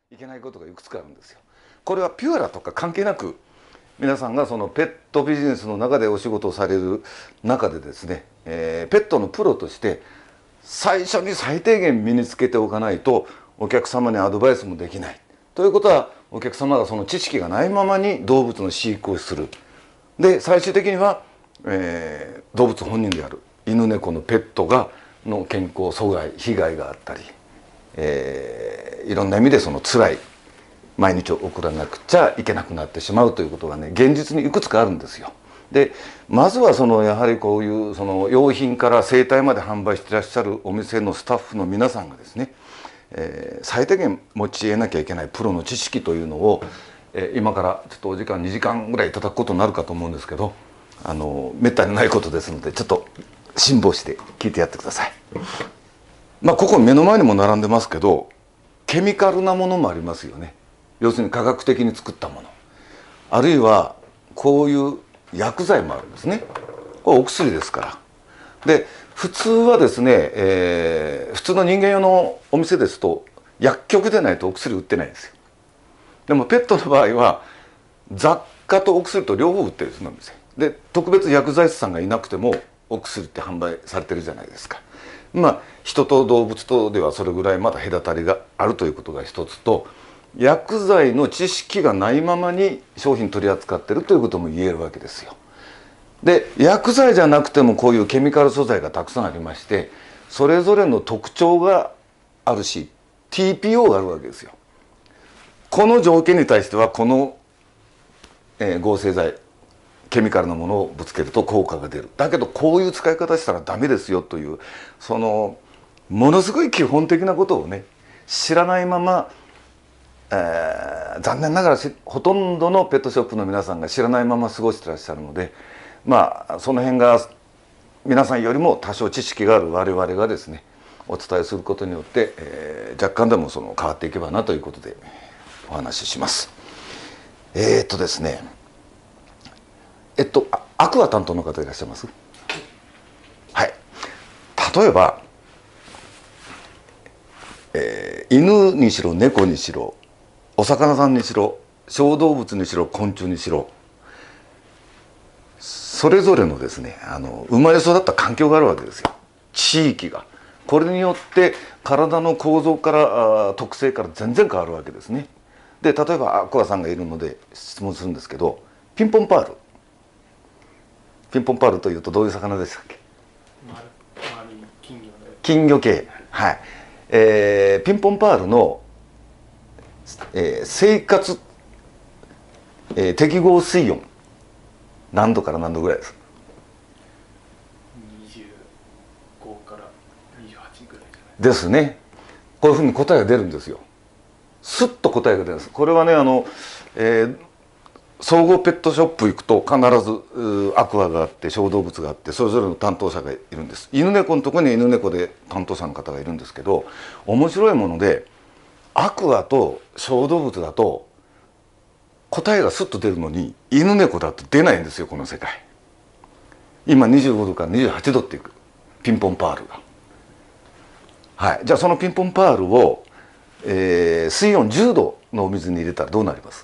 いけないことがいくつかあるんですよ。これはピュアラとか関係なく、皆さんがそのペットビジネスの中でお仕事をされる中でですね、ペットのプロとして最初に最低限身につけておかないとお客様にアドバイスもできない。ということは、お客様がその知識がないままに動物の飼育をする。で最終的には、動物本人である犬猫のペットの健康阻害被害があったり、いろんな意味でその辛い毎日を送らなくちゃいけなくなってしまうということがね、現実にいくつかあるんですよ。でまずはやはりこういう用品から生態まで販売していらっしゃるお店のスタッフの皆さんがですね、最低限持ち得なきゃいけないプロの知識というのを、今からちょっとお時間2時間ぐらいいただくことになるかと思うんですけど、めったにないことですので、ちょっと辛抱して聞いてやってください。ここ目の前にも並んでますけど、ケミカルなものもありますよね。要するに科学的に作ったもの、あるいはこういう薬剤もあるんですね。これお薬ですから。で普通はですね、普通の人間用のお店ですと薬局でないとお薬売ってないんですよ。でもペットの場合は雑貨とお薬と両方売ってるんですね。で特別薬剤師さんがいなくてもお薬って販売されてるじゃないですか。人と動物とではそれぐらいまだ隔たりがあるということが一つと、薬剤の知識がないままに商品取り扱ってるということも言えるわけですよ。で薬剤じゃなくてもこういうケミカル素材がたくさんありまして、それぞれの特徴があるし TPO があるわけですよ。この条件に対してはこの、合成剤ケミカルなものをぶつけると効果が出る。だけどこういう使い方したらダメですよという、ものすごい基本的なことをね知らないまま、残念ながらほとんどのペットショップの皆さんが知らないまま過ごしてらっしゃるので、その辺が皆さんよりも多少知識がある我々がですねお伝えすることによって、若干でも変わっていけばなということでお話しします。ですね、アクア担当の方いらっしゃいます？はい。例えば、犬にしろ猫にしろお魚さんにしろ小動物にしろ昆虫にしろ、それぞれのですね生まれ育った環境があるわけですよ。地域が、これによって体の構造から特性から全然変わるわけですね。で例えばアクアさんがいるので質問するんですけど、ピンポンパール、ピンポンパールというとどういう魚でしたっけ？金魚系。はい。ピンポンパールの、生活、適合水温何度から何度ぐらいですか ？25から28ぐらいじゃないですね。こういうふうに答えが出るんですよ。スッと答えが出るんです。これはね総合ペットショップ行くと必ずアクアがあって小動物があってそれぞれの担当者がいるんです。犬猫のところに犬猫で担当者の方がいるんですけど、面白いものでアクアと小動物だと答えがスッと出るのに犬猫だと出ないんですよ、この世界。今25度から28度っていうピンポンパールが。はい。じゃあそのピンポンパールを、水温10度のお水に入れたらどうなります？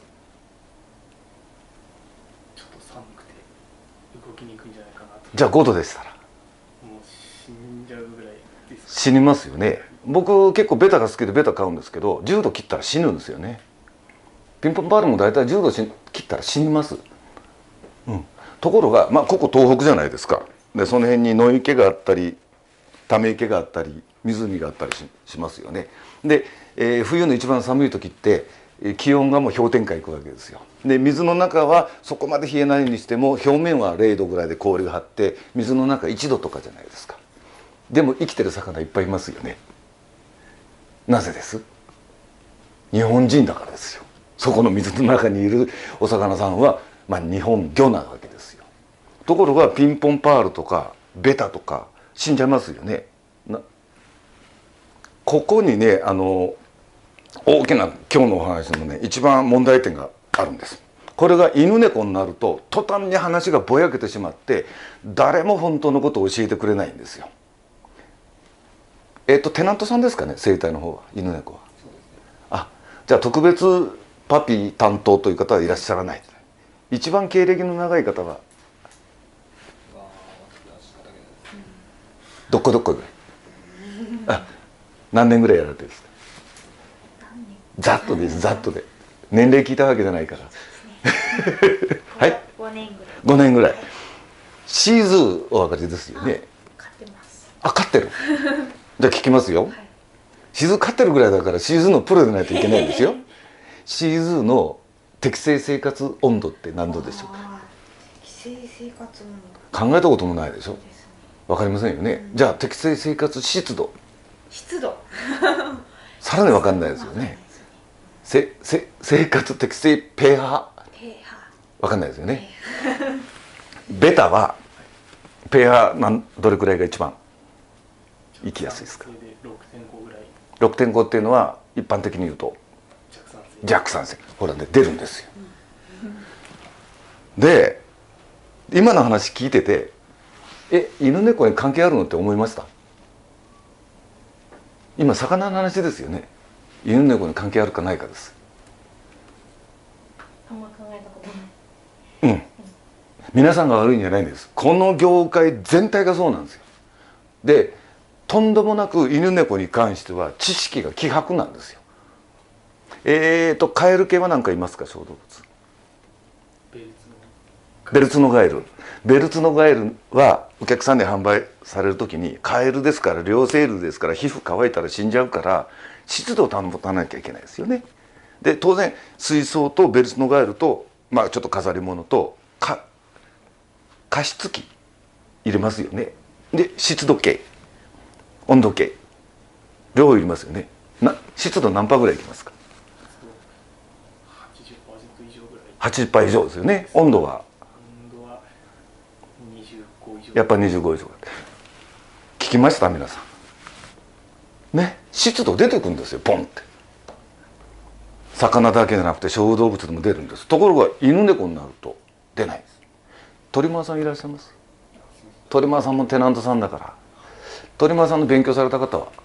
じゃあ5度でしたらもう死んじゃうぐらいですか？ 死にますよね。僕結構ベタが好きでベタ買うんですけど、10度切ったら死ぬんですよね。ピンポンパールも大体10度切ったら死にます。ところがここ東北じゃないですか。でその辺に野池があったりため池があったり湖があったり しますよね。で、冬の一番寒い時って気温がもう氷点下いくわけですよ。で水の中はそこまで冷えないにしても表面は0度ぐらいで氷が張って水の中1度とかじゃないですか。でも生きてる魚いっぱいいますよね。なぜです？日本人だからですよ。そこの水の中にいるお魚さんは、日本魚なわけですよ。ところがピンポンパールとかベタとか死んじゃいますよね。ここにね大きな今日のお話のね一番問題点があるんです。これが犬猫になると途端に話がぼやけてしまって誰も本当のことを教えてくれないんですよ。テナントさんですかね、生態の方は犬猫は。 じゃあ特別パピ担当という方はいらっしゃらない。一番経歴の長い方はどこぐらい何年ぐらいやられてるんですか？ざっとです、ざっとで。年齢聞いたわけじゃないからはい、 5年ぐらい。 5年ぐらい。シーズーお分かりですよね。 買ってます。 あ、飼ってるじゃあ聞きますよ、シーズー飼ってるぐらいだからシーズーのプロでないといけないんですよ。シーズーの適正生活温度って何度でしょうか？ 適正生活考えたこともないでしょ。 ですね。 わかりませんよね、じゃあ適正生活湿度、 湿度。 さらにわかんないですよね。生活適正pH、わかんないですよね。ベタはpHどれくらいが一番生きやすいですか？ 6.5ぐらい。 6.5 っていうのは一般的に言うと弱酸性、ほらね出るんですよ。で今の話聞いてて犬猫に関係あるのって思いました？今魚の話ですよね。犬猫に関係あるかないかです。 あんま考えたことない。 皆さんが悪いんじゃないんです。この業界全体がそうなんですよ。でとんでもなく犬猫に関しては知識が希薄なんですよ。カエル系は何かいますか？小動物。ベルツノガエル。ベルツノガエルはお客さんで販売される時にカエルですから、両生類ですから、皮膚乾いたら死んじゃうから湿度を保たなきゃいけないですよね。で当然水槽とベルツノガエルと、まあちょっと飾り物と加湿器入れますよね。で湿度計、温度計両方いりますよね。湿度何パーぐらいいきますか 80%以上ぐらい。 ？80%以上ですよね。温度は 25以上。 やっぱり25以上。聞きました皆さんね。湿度出てくるんですよ、ポンって。魚だけじゃなくて小動物でも出るんです。ところが犬猫になると出ないです。鳥間さんいらっしゃいます？鳥間さんもテナントさんだから、鳥間さんの勉強された方は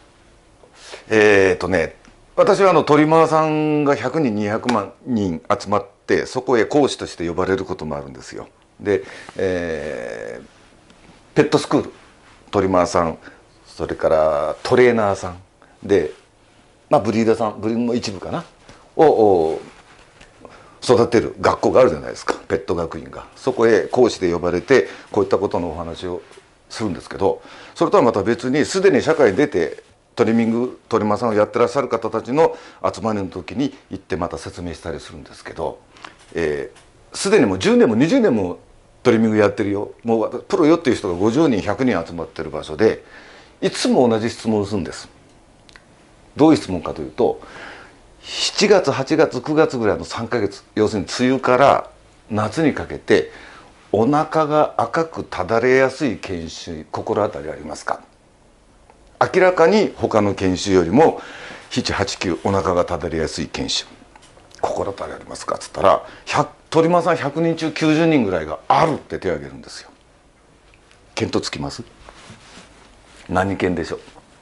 私は鳥間さんが100人200万人集まってそこへ講師として呼ばれることもあるんですよ。で、ペットスクールトリマーさん、それからトレーナーさんで、まあ、ブリーダーさん、ブリーダーの一部かなを育てる学校があるじゃないですか、ペット学院が。そこへ講師で呼ばれてこういったことのお話をするんですけど、それとはまた別にすでに社会に出てトリミングトリマーさんをやってらっしゃる方たちの集まりの時に行ってまた説明したりするんですけど、すでにもう10年も20年もトリミングやってるよ、もうプロよっていう人が50人100人集まってる場所でいつも同じ質問をするんです。どういう質問かというと、7月8月9月ぐらいの3ヶ月、要するに梅雨から夏にかけてお腹が赤くただれやすい犬種心当たりありますか？明らかに他の犬種よりも789お腹がただれやすい犬種心当たりありますかっつったら、鳥間さん100人中90人ぐらいがあるって手を挙げるんですよ。見当つきます？何犬でしょう？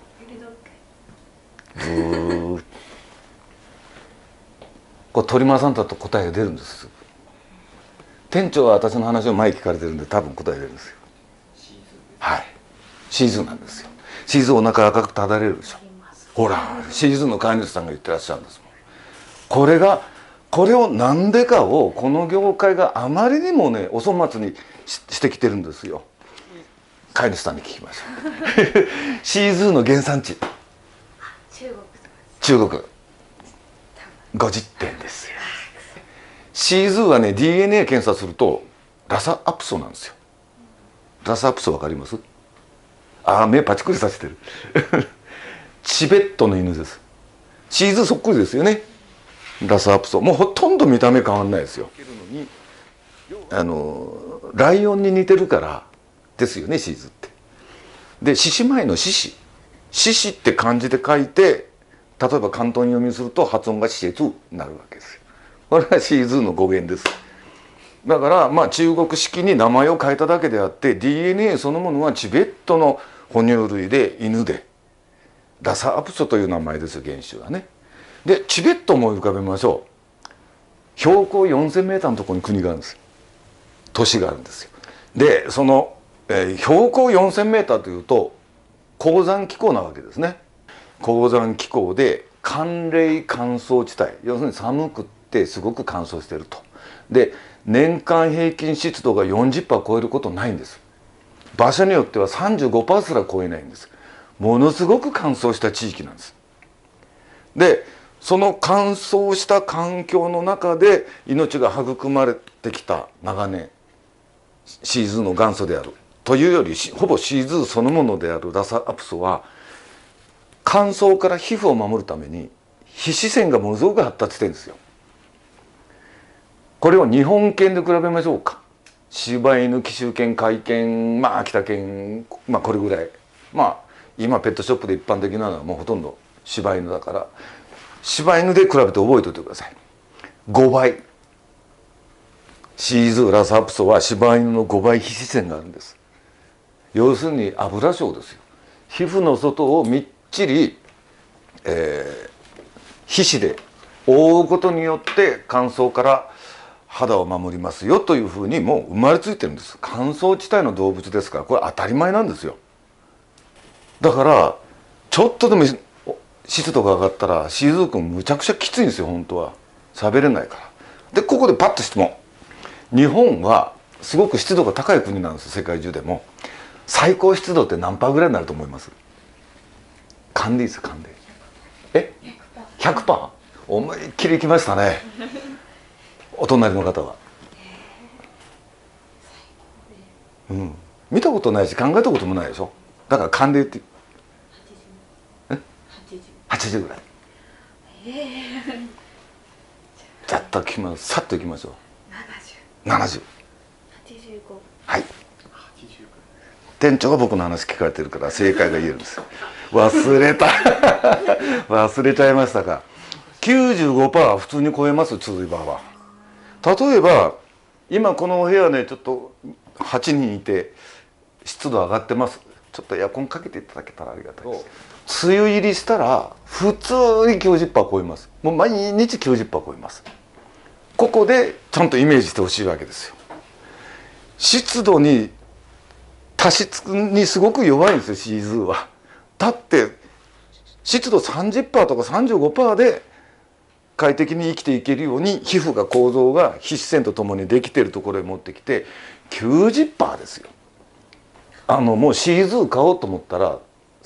これ鳥間さんだと答えが出るんです。店長は私の話を前聞かれてるんで多分答え出るんですよ。はい、シーズンなんですよ。シーズンお腹赤くただれるでしょ。ほらシーズンの飼い主さんが言ってらっしゃるんですもん。これをなんでかをこの業界があまりにもねお粗末にしてきてるんですよ。飼い主さんに聞きましょうシーズンの原産地中国50点ですよ。シーズーはね DNA 検査するとラサアプソなんですよ。ラサアプソわかります？ああ目パチクリさせてるチベットの犬です。シーズーそっくりですよね。ラサアプソもうほとんど見た目変わんないですよ。ライオンに似てるからですよねシーズーって。で獅子舞の獅子、獅子って漢字で書いて例えば広東読みすると発音がシエツになるわけですよ。これがシーズーの語源です。だからまあ中国式に名前を変えただけであって DNA そのものはチベットの哺乳類で犬でラサアプソという名前ですよ原種はね。 でチベットも浮かべましょう。標高 4000m のところに国があるんです。都市があるんですよ。でその、標高 4000m というと高山気候なわけですね。高山気候で寒冷乾燥地帯、要するに寒くってすごく乾燥していると。で年間平均湿度が 40% 超えることないんです。場所によっては 35% すら超えないんです。ものすごく乾燥した地域なんです。でその乾燥した環境の中で命が育まれてきた長年シーズーの元祖であるというよりほぼシーズーそのものであるラサアプソは乾燥から皮膚を守るために皮脂腺がものすごく発達してるんですよ。これを日本犬で比べましょうか。柴犬、紀州犬、甲斐犬、秋田犬、これぐらい。今ペットショップで一般的なのはもうほとんど柴犬だから、柴犬で比べて覚えておいてください。5倍。シーズーラサアプソは柴犬の5倍皮脂腺があるんです。要するに油症ですよ。皮膚の外をみっちり、皮脂で覆うことによって乾燥から肌を守りますよというふうにもう生まれついてるんです。乾燥地帯の動物ですからこれ当たり前なんですよ。だからちょっとでも湿度が上がったらシーズー君むちゃくちゃきついんですよ。本当は喋れないから。でここでパッと質問。日本はすごく湿度が高い国なんです。世界中でも最高湿度って何パーぐらいになると思います？勘でいいです。勘で 100%？ 思いっきりいきましたね。お隣の方は、見たことないし考えたこともないでしょ。だから勘で言って80ぐらい。ざっとさっといきましょう。70。はい。店長が僕の話聞かれてるから正解が言えるんですよ。忘れた忘れちゃいましたか。95% は普通に超えます。ツーリバーは。例えば今このお部屋ねちょっと8人いて湿度上がってます。ちょっとエアコンかけていただけたらありがたいです。梅雨入りしたら普通に 90% 超えます。もう毎日 90% 超えます。ここでちゃんとイメージしてほしいわけですよ。湿度に多湿にすごく弱いんですよシーズーは。だって湿度 30% とか 35% で快適に生きていけるように皮膚が構造が皮脂腺とともにできているところへ持ってきて 90% ですよ。もうシーズー買おうと思ったら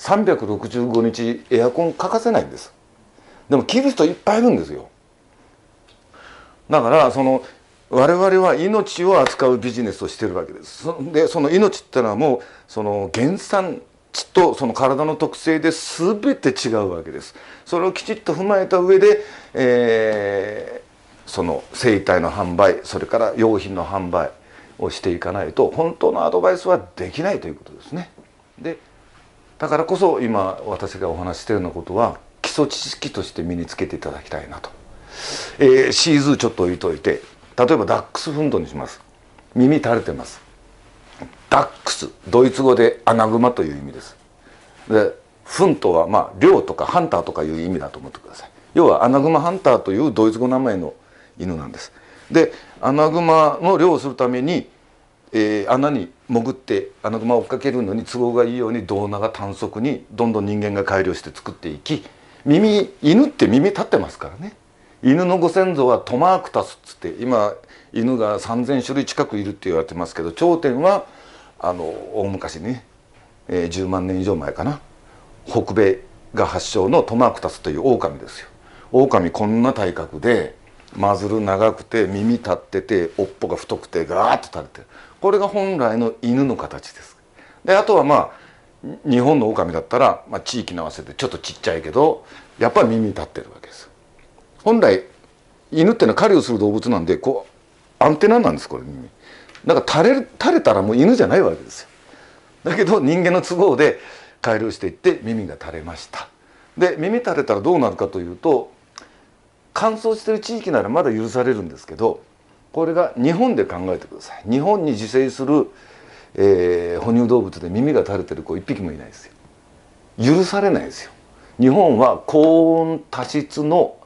365日エアコン欠かせないんです。でも着る人いっぱいいるんですよ。だから我々は命を扱うビジネスをしてるわけです。でその命ってのはもうその原産地とその体の特性で全て違うわけです。それをきちっと踏まえた上で、その生体の販売それから用品の販売をしていかないと本当のアドバイスはできないということですね。でだからこそ今私がお話ししているようなことは基礎知識として身につけていただきたいなと。シーズーちょっと置いといて例えばダックスフントにします。耳垂れてます。ダックスドイツ語でアナグマという意味です。でフントは猟とかハンターとかいう意味だと思ってください。要はアナグマハンターというドイツ語名前の犬なんです。でアナグマの猟をするために、穴に潜ってアナグマを追っかけるのに都合がいいように胴長短足にどんどん人間が改良して作っていき犬って耳立ってますからね。犬のご先祖はトマークタスっつって今犬が3000種類近くいるって言われてますけど頂点は大昔ね、10万年以上前かな北米が発祥のトマークタスという狼ですよ。狼こんな体格でマズル長くて耳立ってて尾っぽが太くてガーッと垂れてる。これが本来の犬の形です。であとは日本の狼だったら、地域に合わせてちょっとちっちゃいけどやっぱり耳立ってるわけです。本来犬ってのは狩りをする動物なんでアンテナなんですこれ耳。だから垂れたらもう犬じゃないわけですよ。だけど人間の都合で改良していって耳が垂れました。で耳垂れたらどうなるかというと乾燥してる地域ならまだ許されるんですけどこれが日本で考えてください。日本に自生する、哺乳動物で耳が垂れてる子一匹もいないですよ。許されないですよ。日本は高温多湿の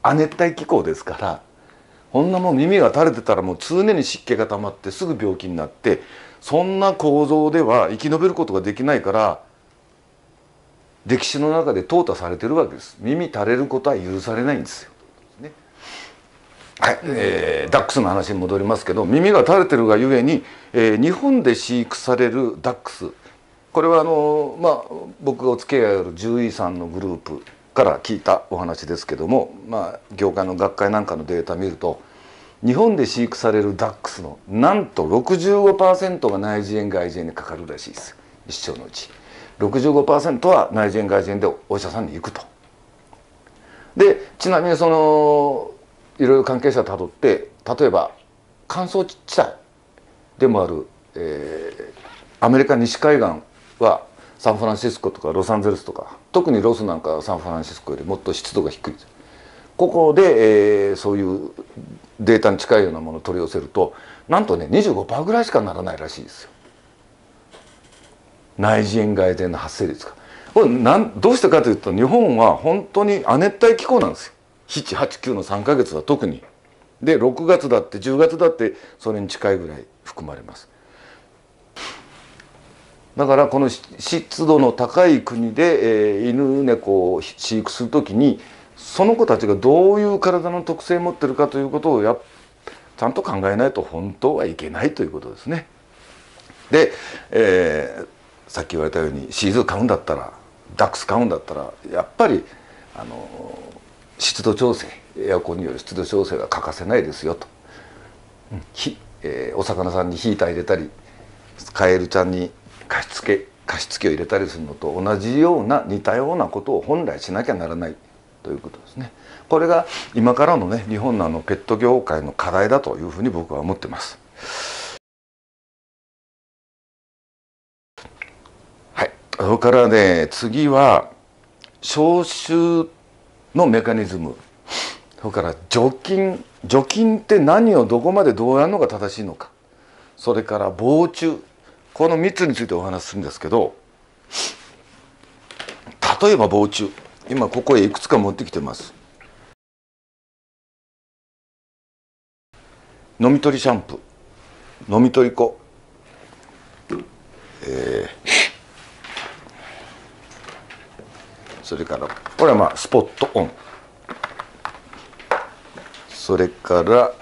亜熱帯気候ですから、こんなもん耳が垂れてたらもう常に湿気が溜まってすぐ病気になって、そんな構造では生き延びることができないから、歴史の中で淘汰されてるわけです。耳垂れることは許されないんですよ。ね、はい、ダックスの話に戻りますけど、耳が垂れてるがゆえに、日本で飼育されるダックス、これは僕がお付き合いある獣医さんのグループから聞いたお話ですけども、業界の学会なんかのデータ見ると、日本で飼育されるダックスのなんと 65% が内耳炎外耳炎にかかるらしいです。一生のうち 65% は内耳炎外耳炎でお医者さんに行くと。でちなみにいろいろ関係者をたどって、例えば乾燥地帯でもある、アメリカ西海岸はサンフランシスコとかロサンゼルスとか、特にロスなんかはサンフランシスコよりもっと湿度が低いです。ここで、そういうデータに近いようなものを取り寄せると、なんとね 25% ぐらいしかならないらしいですよ、内耳炎外耳炎の発生率が。これどうしてかというと、日本は本当に亜熱帯気候なんですよ。7、8、9の3ヶ月は特に。で6月だって10月だってそれに近いぐらい含まれます。だからこの湿度の高い国で、犬猫を飼育するときに、その子たちがどういう体の特性を持ってるかということをちゃんと考えないと本当はいけないということですね。で、さっき言われたようにシーズー飼うんだったら、ダックス飼うんだったら、やっぱり湿度調整、エアコンによる湿度調整が欠かせないですよと。お魚さんにヒーター入れたり、カエルちゃんに加湿器を入れたりするのと同じような似たようなことを本来しなきゃならないということですね。これが今からのね、日本のペット業界の課題だというふうに僕は思ってます。はい、それからね、次は消臭のメカニズム、それから除菌って何をどこまでどうやるのが正しいのか、それから防虫、この3つについてお話しするんですけど、例えば防虫、今ここへいくつか持ってきてます。飲み取りシャンプー、飲み取り粉、それからこれはスポットオン、それから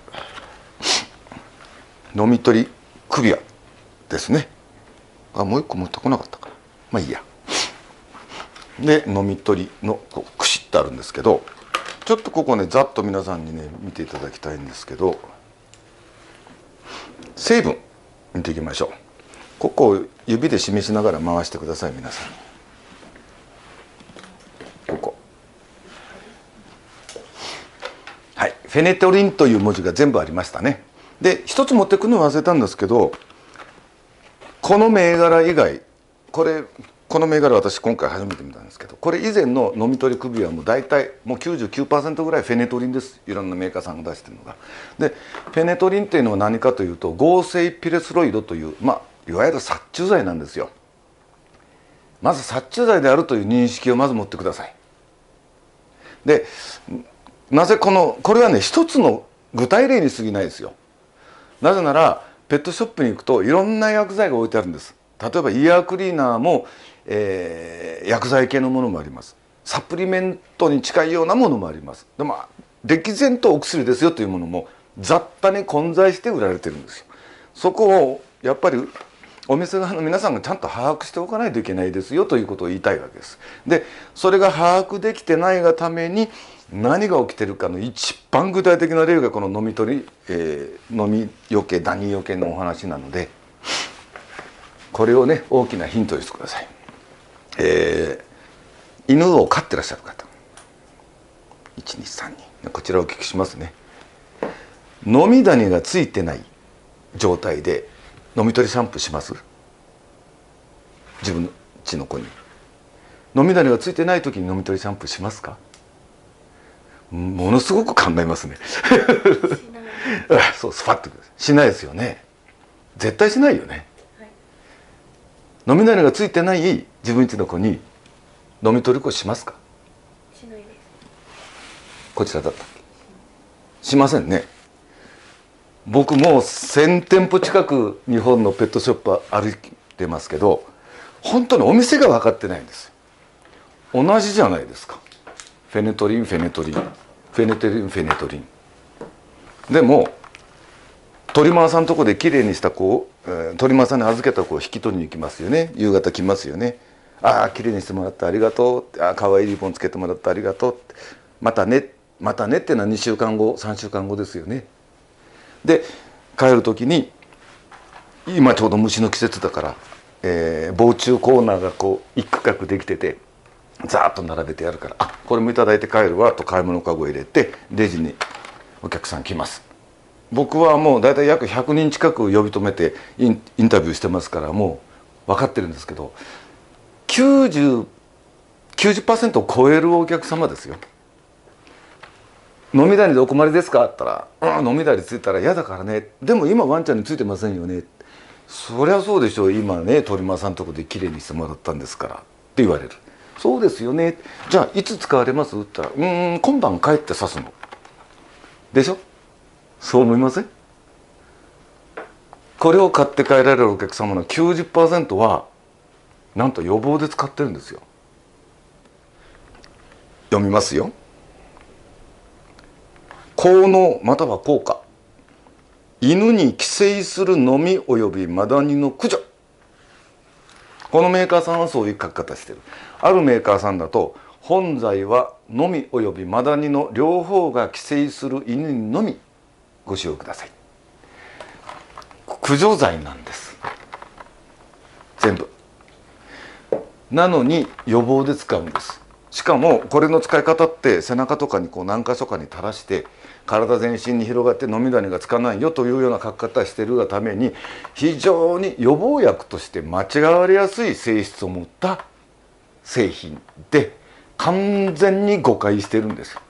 飲み取り首輪ですね。もう一個持ってこなかったかな、まあいいや。で飲み取りのくしってあるんですけど、ちょっとここねざっと皆さんにね見ていただきたいんですけど、成分見ていきましょう。ここを指で示しながら回してください、皆さん。ここ、はい、フェネトリンという文字が全部ありましたね。で一つ持ってくの忘れたんですけど、この銘柄以外、この銘柄私今回初めて見たんですけど、これ以前の飲み取り首輪も大体もう 99% ぐらいフェネトリンです。いろんなメーカーさんが出してるのが。でフェネトリンっていうのは何かというと、合成ピレスロイドという、いわゆる殺虫剤なんですよ。まず殺虫剤であるという認識をまず持ってください。でなぜこれはね一つの具体例に過ぎないですよ。なぜならペットショップに行くといろんな薬剤が置いてあるんです。例えばイヤークリーナーも、薬剤系のものもあります。サプリメントに近いようなものもあります。でも歴然とお薬ですよというものも雑多に混在して売られてるんですよ。そこをやっぱりお店側の皆さんがちゃんと把握しておかないといけないですよということを言いたいわけです。でそれが把握できてないがために何が起きてるかの一番具体的な例がこの飲み取り、飲みよけダニよけのお話なので、これをね大きなヒントにしてください。犬を飼ってらっしゃる方、123人、こちらをお聞きしますね。飲みダニがついてない状態で飲み取りシャンプーします？自分の家の子に飲みダニがついてない時に飲み取りシャンプーしますか？ものすごく考えますね。そうスパッとしないですよね。絶対しないよね。はい、飲みダニがついてない自分家の子に飲み取り粉しますか？ しないです。 こちらだったっけ？しませんね。僕もう1000店舗近く日本のペットショップ歩いてますけど、本当にお店が分かってないんです。同じじゃないですか。フェネトリンフェネトリン、フェネトリンフェネトリン。でもトリマーさんのとこできれいにした子を、トリマーさんに預けた子を引き取りに行きますよね。夕方来ますよね。ああきれいにしてもらってありがとう、ああかわいいリボンつけてもらってありがとう、またねまたねっていうのは2週間後3週間後ですよね。で帰る時に今ちょうど虫の季節だから、防虫コーナーがこう一区画できててザーッと並べてやるから「あこれもいただいて帰るわ」と買い物かご入れてレジにお客さん来ます。僕はもう大体約100人近く呼び止めてインタビューしてますからもう分かってるんですけど、90% を超えるお客様ですよ。飲みダニでお困りですかって言ったら「うん飲みダニついたら嫌だからね、でも今ワンちゃんについてませんよね」そりゃそうでしょう、今ね鳥間さんのとこできれいにしてもらったんですからって言われる。そうですよね、じゃあいつ使われますって言ったら今晩帰って刺すのでしょ。そう思いません？これを買って帰られるお客様の 90% はなんと予防で使ってるんですよ。読みますよ。効能または効果、犬に寄生するノミおよびマダニの駆除。このメーカーさんはそういう書き方してる。あるメーカーさんだと本剤はノミおよびマダニの両方が寄生する犬にのみご使用ください。駆除剤なんです全部。なのに予防で使うんです。しかもこれの使い方って背中とかにこう何箇所かに垂らして体全身に広がって飲みダニがつかないよというような書き方してるがために非常に予防薬として間違われやすい性質を持った製品で完全に誤解してるんですよ。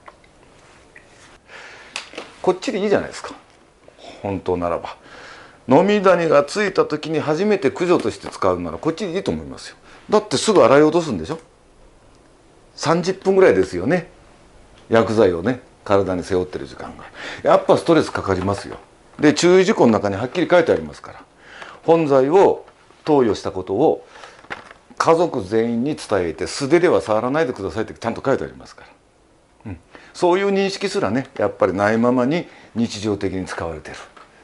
こっちでいいじゃないですか。本当ならば飲みダニがついた時に初めて駆除として使うならこっちでいいと思いますよ。だってすぐ洗い落とすんでしょ。30分ぐらいですよね、薬剤をね体に背負ってる時間が。やっぱストレスかかりますよ。で注意事項の中にはっきり書いてありますから、本剤を投与したことを家族全員に伝えて素手では触らないでくださいってちゃんと書いてありますから、そういう認識すらねやっぱりないままに日常的に使われてる。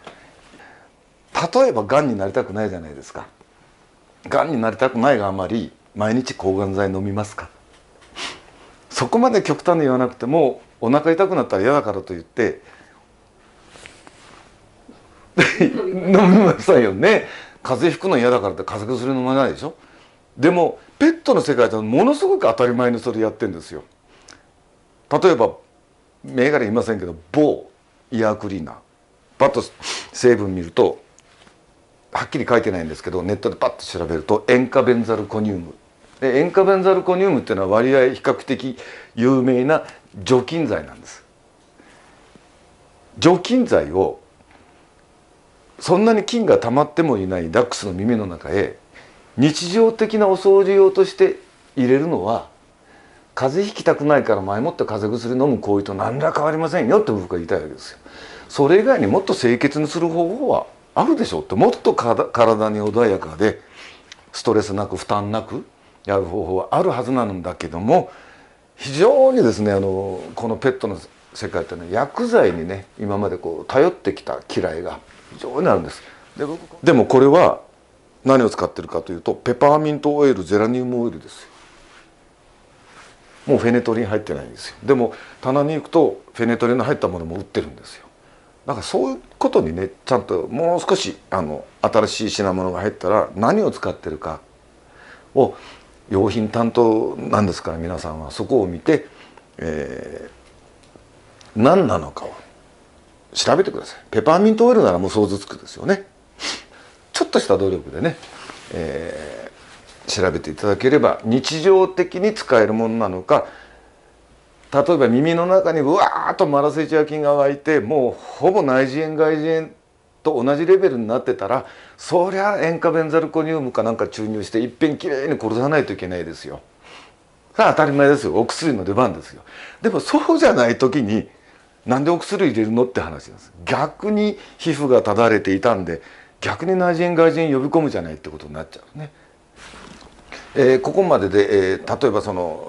例えばがんになりたくないじゃないですか。がんになりたくないがあまり毎日抗がん剤飲みますか？そこまで極端に言わなくてもお腹痛くなったら嫌だからといって飲みませんよね。風邪ひくの嫌だからって風邪薬飲まないでしょ。でもペットの世界ではものすごく当たり前にそれやってるんですよ。例えば銘柄言いませんけど某イヤークリーナーパッと成分見るとはっきり書いてないんですけどネットでパッと調べると塩化ベンザルコニウムで、塩化ベンザルコニウムっていうのは割合比較的有名な除菌剤なんです。除菌剤をそんなに菌が溜まってもいないダックスの耳の中へ日常的なお掃除用として入れるのは風邪ひきたくないから前もって風邪薬飲む行為と何ら変わりませんよって僕は言いたいわけですよ。それ以外にもっと清潔にする方法はあるでしょうって、もっと体に穏やかでストレスなく負担なくやる方法はあるはずなんだけども、非常にですねこのペットの世界っていうのは薬剤にね今までこう頼ってきた嫌いが非常にあるんです。でもこれは何を使ってるかというとペパーミントオイル、ゼラニウムオイルですよ。もうフェネトリン入ってないんですよ。でも棚に行くとフェネトリンの入ったものも売ってるんですよ。だからそういうことにねちゃんともう少し新しい品物が入ったら何を使ってるかを用品担当なんですから皆さんはそこを見て、何なのかを調べてください。ペパーミントオイルならもう想像つくですよね。ちょっとした努力でね、調べていただければ日常的に使えるものなのか、例えば耳の中にうわーっとマラセチア菌が湧いてもうほぼ内耳炎外耳炎と同じレベルになってたらそりゃ塩化ベンザルコニウムかなんか注入していっぺんきれいに殺さないといけないですよ。 それは当たり前ですよ。お薬の出番ですよ。でもそうじゃない時になんでお薬入れるのって話なんです。逆に皮膚がただれていたんで、逆に内耳炎外耳炎呼び込むじゃないってことになっちゃうね。ここまでで、例えばその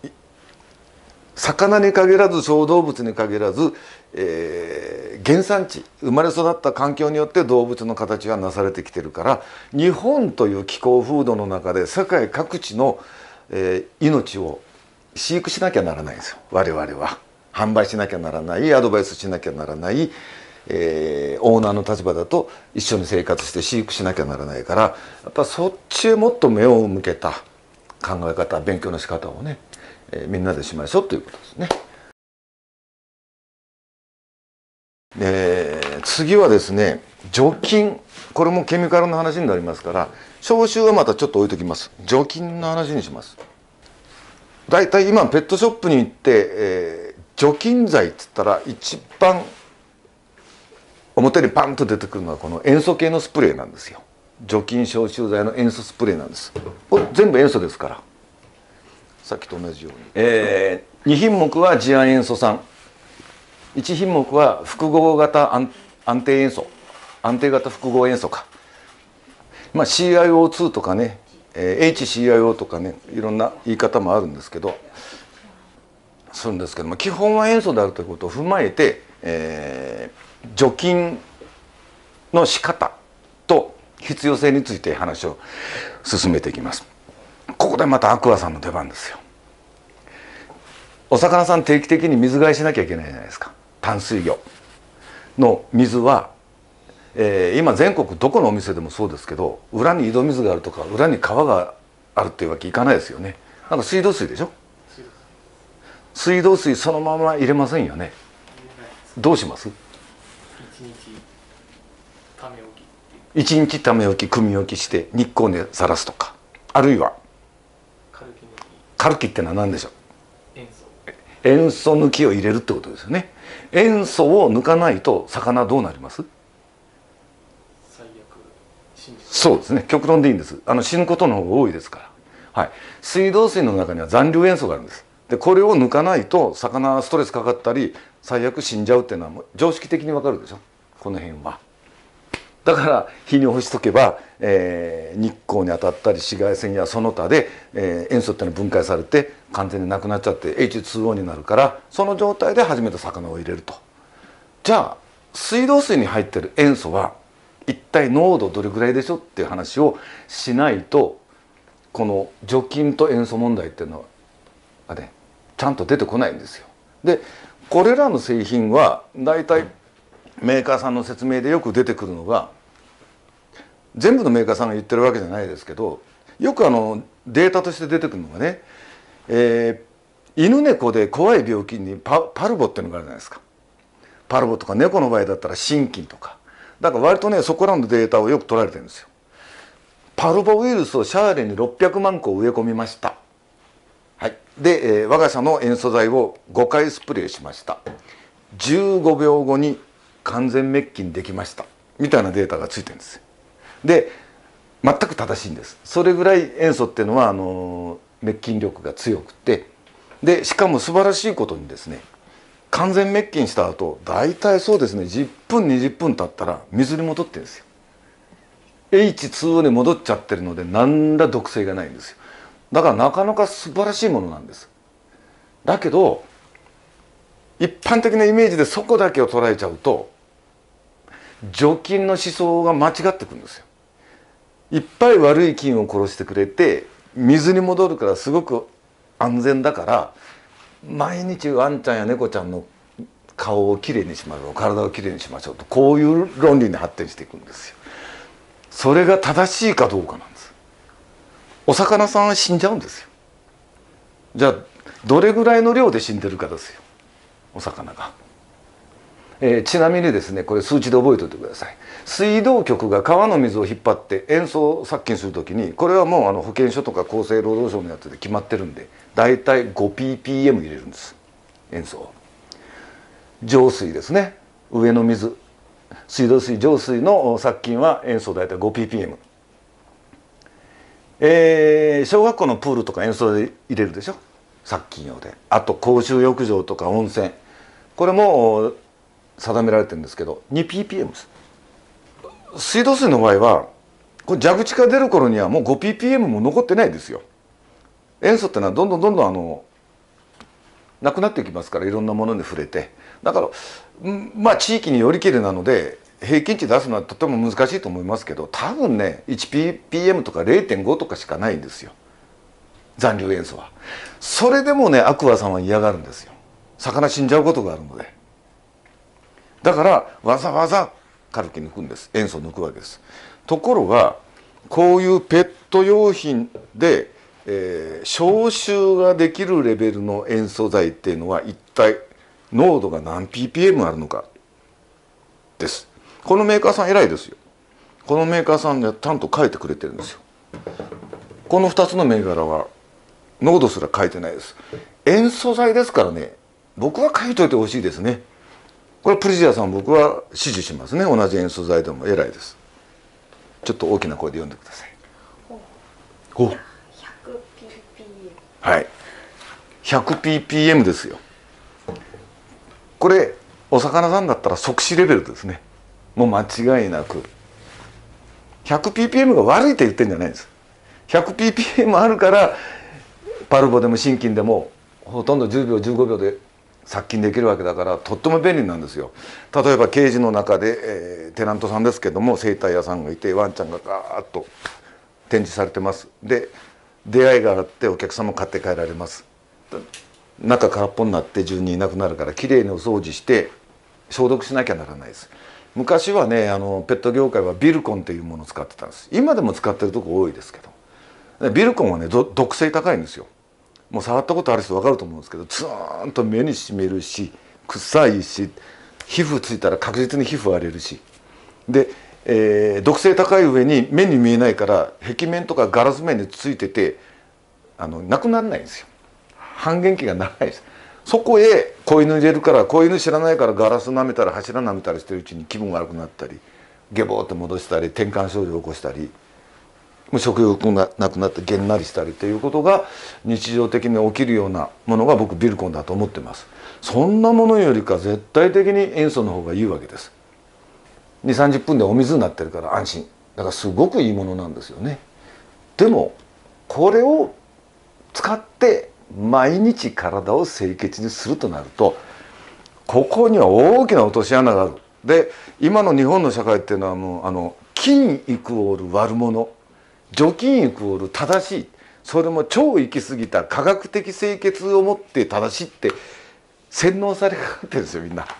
魚に限らず小動物に限らず、原産地生まれ育った環境によって動物の形がなされてきてるから、日本という気候風土の中で世界各地の、命を飼育しなきゃならないんですよ。我々は販売しなきゃならない、アドバイスしなきゃならない、オーナーの立場だと一緒に生活して飼育しなきゃならないから、やっぱそっちへもっと目を向けた考え方、勉強の仕方をね、みんなでしましょうということですね。次はですね、除菌。これもケミカルの話になりますから、消臭はまたちょっと置いときます。除菌の話にします。だいたい今ペットショップに行って、除菌剤っつったら一番表にパンと出てくるのはこの塩素系のスプレーなんですよ。除菌消臭剤の塩素スプレーなんです。これ全部塩素ですから、さっきと同じように、2品目は次亜塩素酸、1品目は複合型安定塩素、安定型複合塩素か、CIO2 とかね、HCIO とかね、いろんな言い方もあるんですけど、するんですけども、基本は塩素であるということを踏まえて、除菌の仕方と必要性について話を進めていきます。ここでまたアクアさんの出番ですよ。お魚さん定期的に水替えしなきゃいけないじゃないですか。淡水魚の水は、今全国どこのお店でもそうですけど、裏に井戸水があるとか裏に川があるっていうわけいかないですよね。なんか水道水でしょ。水道水そのまま入れませんよね。どうします？一日ため置き組み置きして日光にさらすとか、あるいはカルキってのは何でしょう。塩素抜きを入れるってことですよね。塩素を抜かないと魚どうなります？ 最悪死んじゃう。 そうですね、極論でいいんです。死ぬことの方が多いですから、はい、水道水の中には残留塩素があるんです。でこれを抜かないと魚ストレスかかったり最悪死んじゃうっていうのはもう常識的にわかるでしょ、この辺は。だから火に干しとけば、日光に当たったり紫外線やその他で、塩素っていうのは分解されて完全になくなっちゃって H2O になるから、その状態で初めて魚を入れると。じゃあ水道水に入ってる塩素は一体濃度どれぐらいでしょっていう話をしないと、この除菌と塩素問題っていうのがねちゃんと出てこないんですよ。でこれらの製品は大体メーカーさんの説明でよく出てくるのが、全部のメーカーさんが言ってるわけじゃないですけど、よくデータとして出てくるのがね、犬猫で怖い病気にパルボっていうのがあるじゃないですか。パルボとか猫の場合だったら心筋とか、だから割とねそこらのデータをよく取られてるんですよ。パルボウイルスをシャーレに600万個植え込みました。はい、で、我が社の塩素剤を5回スプレーしました。15秒後に完全滅菌できましたみたいなデータがついてるんですよ。で全く正しいんです。それぐらい塩素っていうのは滅菌力が強くて、でしかも素晴らしいことにですね、完全滅菌した後大体そうですね10分20分経ったら水に戻ってるんですよ。 H2O に戻っちゃってるので何ら毒性がないんですよ。だからなかなか素晴らしいものなんです。だけど一般的なイメージでそこだけを捉えちゃうと除菌の思想が間違ってくるんですよ。いっぱい悪い菌を殺してくれて水に戻るからすごく安全だから、毎日ワンちゃんや猫ちゃんの顔をきれいにしましょう、体をきれいにしましょうと、こういう論理に発展していくんですよ。それが正しいかどうかなんです。お魚さんは死んじゃうんですよ。じゃあどれぐらいの量で死んでるかですよ、お魚が。ちなみにですね、これ数値で覚えておいてください。水道局が川の水を引っ張って塩素殺菌するときに、これはもう保健所とか厚生労働省のやつで決まってるんで、だいたい 5ppm 入れるんです、塩素を。浄水ですね、上の水、水道水浄水の殺菌は塩素だいたい 5ppm。小学校のプールとか塩素で入れるでしょ。 殺菌用で、あと公衆浴場とか温泉、これも定められてるんですけど 2ppm です。水道水の場合はこれ蛇口から出る頃にはもう 5ppm も残ってないですよ。塩素ってのはどんどんなくなっていきますから、いろんなものに触れて。だからまあ地域によりきりなので平均値出すのはとても難しいと思いますけど、多分ね 1ppm とか 0.5 とかしかないんですよ、残留塩素は。それでもねアクアさんは嫌がるんですよ。魚死んじゃうことがあるので。だからわざわざカルキ抜くんです、塩素抜くわけです。ところがこういうペット用品で、消臭ができるレベルの塩素剤っていうのは一体濃度が何 ppm あるのかです。このメーカーさん偉いですよ。このメーカーさんでちゃんと書いてくれてるんですよ。この2つの銘柄は濃度すら書いてないです。塩素剤ですからね、僕は書いといてほしいですね。これプリジアさん僕は支持しますね。同じ塩素剤でも偉いです。ちょっと大きな声で読んでください。お、 100ppm。 はい、 100ppm ですよ。これお魚さんだったら即死レベルですね。もう間違いなく 100ppm が悪いって言ってるんじゃないんです。 100ppm あるからパルボでも心筋でもほとんど10秒15秒で殺菌できるわけだから、とっても便利なんですよ。例えばケージの中で、テナントさんですけども生態屋さんがいてワンちゃんがガーッと展示されてます。で出会いがあってお客様買って帰られます。中空っぽになって住人いなくなるからきれいにお掃除して消毒しなきゃならないです。昔はねペット業界はビルコンっていうものを使ってたんです。今でも使ってるとこ多いですけど、ビルコンはね毒性高いんですよ。もう触ったことある人分かると思うんですけど、ツーンと目にしみるし臭いし、皮膚ついたら確実に皮膚荒れるしで、毒性高い上に目に見えないから壁面とかガラス面についててなくならないんですよ。半減期が長いです。そこへ子犬入れるから、子犬知らないからガラス舐めたり柱舐めたりしてるうちに気分悪くなったりゲボーって戻したり転換症状を起こしたり、もう食欲がなくなってげんなりしたりということが日常的に起きるようなものが僕ビルコンだと思ってます。そんなものよりか絶対的に塩素の方がいいわけです。2、30分でお水になってるから安心だからすごくいいものなんですよね。でもこれを使って毎日体を清潔にするとなるとここには大きな落とし穴がある。で今の日本の社会っていうのはもう菌イコール悪者、除菌イコール正しい、それも超行き過ぎた科学的清潔をもって正しいって洗脳されかかってるんですよみんな。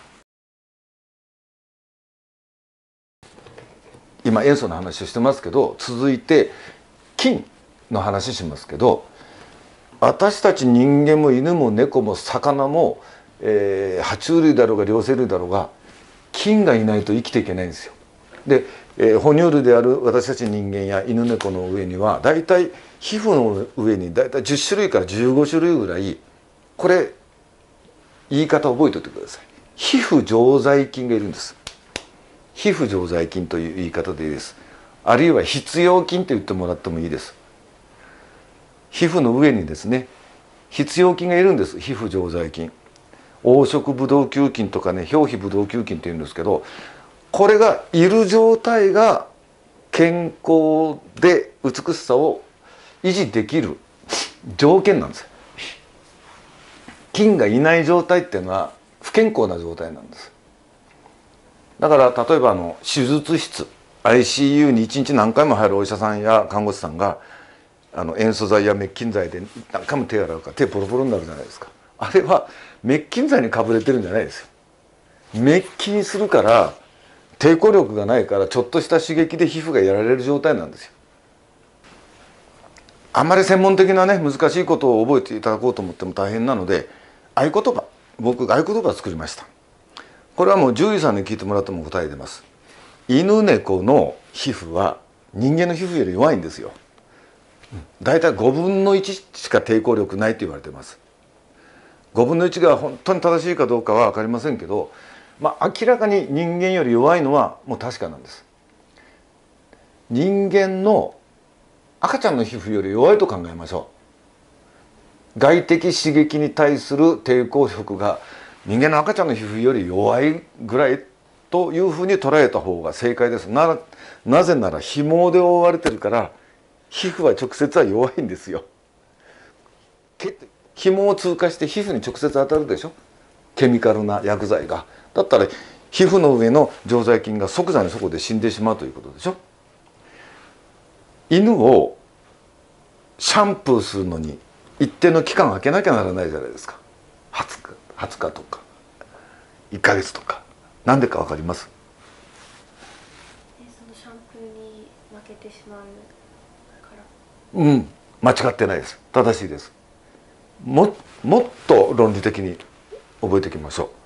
今塩素の話をしてますけど、続いて菌の話しますけど、私たち人間も犬も猫も魚も、爬虫類だろうが両生類だろうが菌がいないと生きていけないんですよ。で、哺乳類である私たち人間や犬猫の上にはだいたい皮膚の上にだいたい10種類から15種類ぐらい、これ言い方覚えておいてください。皮膚常在菌がいるんです。皮膚常在菌という言い方でいいです。あるいは必要菌と言ってもらってもいいです。皮膚の上にですね必要菌がいるんです。皮膚常在菌、黄色ブドウ球菌とかね表皮ブドウ球菌っていうんですけど、これがいる状態が健康で美しさを維持できる条件なんです。菌がいない状態っていうのは不健康な状態なんです。だから例えば手術室 ICU に1日何回も入るお医者さんや看護師さんが塩素剤や滅菌剤で何回も手洗うから手ポロポロになるじゃないですか。あれは滅菌剤にかぶれてるんじゃないですよ。滅菌するから抵抗力がないからちょっとした刺激で皮膚がやられる状態なんですよ。あんまり専門的なね難しいことを覚えていただこうと思っても大変なので合言葉、僕合言葉を作りました。これはもう獣医さんに聞いてもらっても答え出ます。犬猫の皮膚は人間の皮膚より弱いんですよ。だいたい5分の1しか抵抗力ないと言われています。5分の1が本当に正しいかどうかは分かりませんけど、明らかに人間より弱いのはもう確かなんです。人間の赤ちゃんの皮膚より弱いと考えましょ外的刺激に対する抵抗力が人間の赤ちゃんの皮膚より弱いぐらいというふうに捉えた方が正解です。なぜなら皮毛で覆われてるから皮膚は直接は弱いんですよ。皮毛を通過して皮膚に直接当たるでしょ、ケミカルな薬剤が。だったら皮膚の上の常在菌が即座にそこで死んでしまうということでしょ。犬をシャンプーするのに一定の期間空けなきゃならないじゃないですか。20日とか1ヶ月とか。なんでかわかります？ そのシャンプーに負けてしまうから。 うん、間違ってないです。正しいです。もっと論理的に覚えておきましょ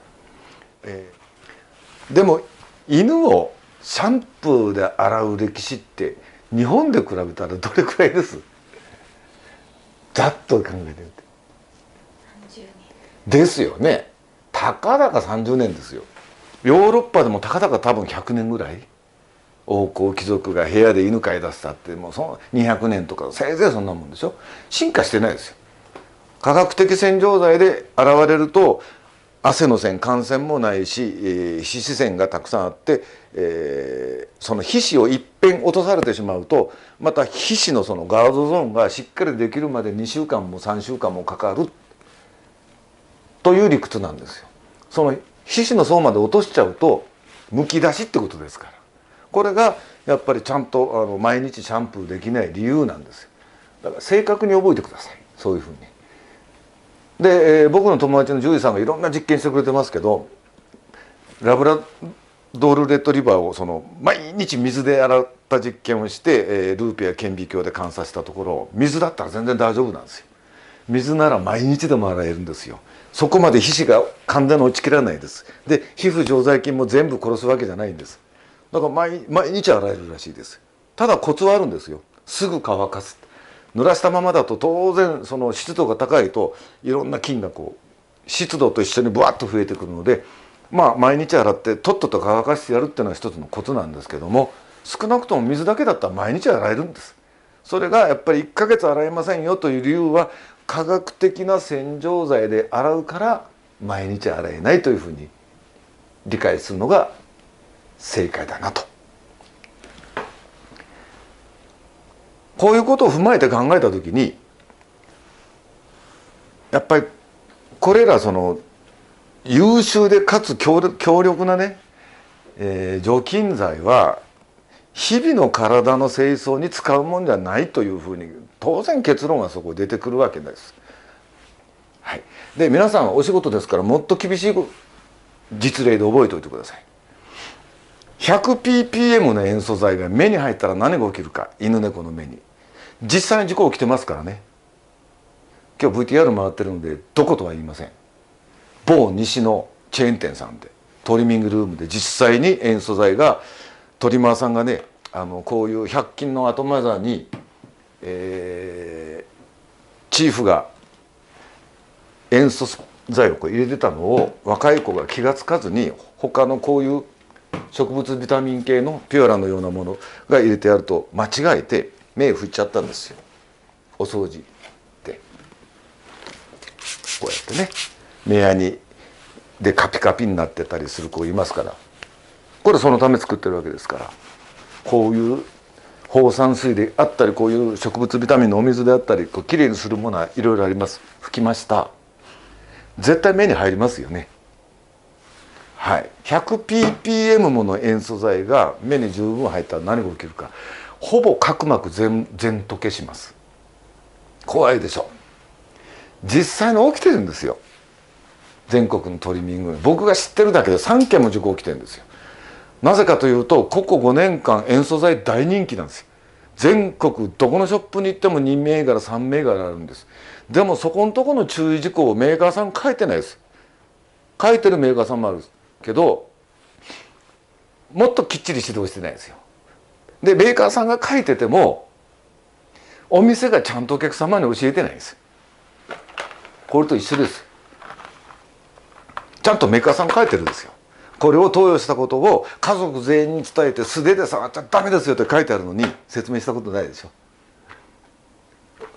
う。でも犬をシャンプーで洗う歴史って日本で比べたらどれくらいです？ざっと考えてみて。 30年ですよね。たかだか30年ですよ。ヨーロッパでもたかだか多分100年ぐらい。王侯貴族が部屋で犬飼い出したってもうその200年とかせいぜいそんなもんでしょ。進化してないですよ。科学的洗浄剤で洗われると汗の線感染もないし、皮脂腺がたくさんあって、その皮脂をいっぺん落とされてしまうとまた皮脂のそのガードゾーンがしっかりできるまで2週間も3週間もかかるという理屈なんですよ。その皮脂の層まで落としちゃうとむき出しってことですから、これがやっぱりちゃんと毎日シャンプーできない理由なんですよ。だから正確に覚えてください、そういうふうに。で、僕の友達の獣医さんがいろんな実験してくれてますけど、ラブラドールレッドリバーをその毎日水で洗った実験をして、ルーペや顕微鏡で観察したところ、水だったら全然大丈夫なんですよ。水なら毎日でも洗えるんですよ。そこまで皮脂が完全に落ちきらないです。で皮膚常在菌も全部殺すわけじゃないんです。だから毎日洗えるらしいです。ただコツはあるんですよ。すぐ乾かす。濡らしたままだと当然その湿度が高いといろんな菌がこう湿度と一緒にブワッと増えてくるので、まあ毎日洗ってとっとと乾かしてやるっていうのは一つのコツなんですけども、少なくとも水だけだったら毎日洗えるんです。それがやっぱり1ヶ月洗えませんよという理由は科学的な洗浄剤で洗うから毎日洗えないというふうに理解するのが正解だなと。こういうことを踏まえて考えた時にやっぱりこれらその優秀でかつ強力なね、除菌剤は日々の体の清掃に使うもんじゃないというふうに当然結論はそこに出てくるわけです。はい、で皆さんはお仕事ですからもっと厳しい実例で覚えておいてください。100ppm の塩素剤が目に入ったら何が起きるか、犬猫の目に。実際に事故起きてますからね。今日 VTR 回ってるのでどことは言いません。某西のチェーン店さんでトリミングルームで実際に塩素剤がトリマーさんがね、こういう100均のアトマザーに、チーフが塩素剤をこう入れてたのを若い子が気が付かずに他のこういう植物ビタミン系のピュアラのようなものが入れてあると間違えて目拭いちゃったんですよ。お掃除でこうやってね、目やにでカピカピになってたりする子いますから、これそのため作ってるわけですから、こういう放散水であったりこういう植物ビタミンのお水であったりこうきれいにするものはいろいろあります。拭きました、絶対目に入りますよね。はい、100ppm もの塩素剤が目に十分入ったら何が起きるか、ほぼ角膜全溶けします。怖いでしょ。実際に起きてるんですよ。全国のトリミング、僕が知ってるだけで3件も事故起きてるんですよ。なぜかというとここ5年間塩素剤大人気なんですよ。全国どこのショップに行っても2銘柄3銘柄あるんです。でもそこのとこの注意事項をメーカーさん書いてないです。書いてるメーカーさんもあるけどもっときっちり指導してないですよ。でメーカーさんが書いててもお店がちゃんとお客様に教えてないんですよ。これと一緒です。ちゃんとメーカーさん書いてるんですよ。これを投与したことを家族全員に伝えて素手で触っちゃダメですよって書いてあるのに説明したことないでしょ。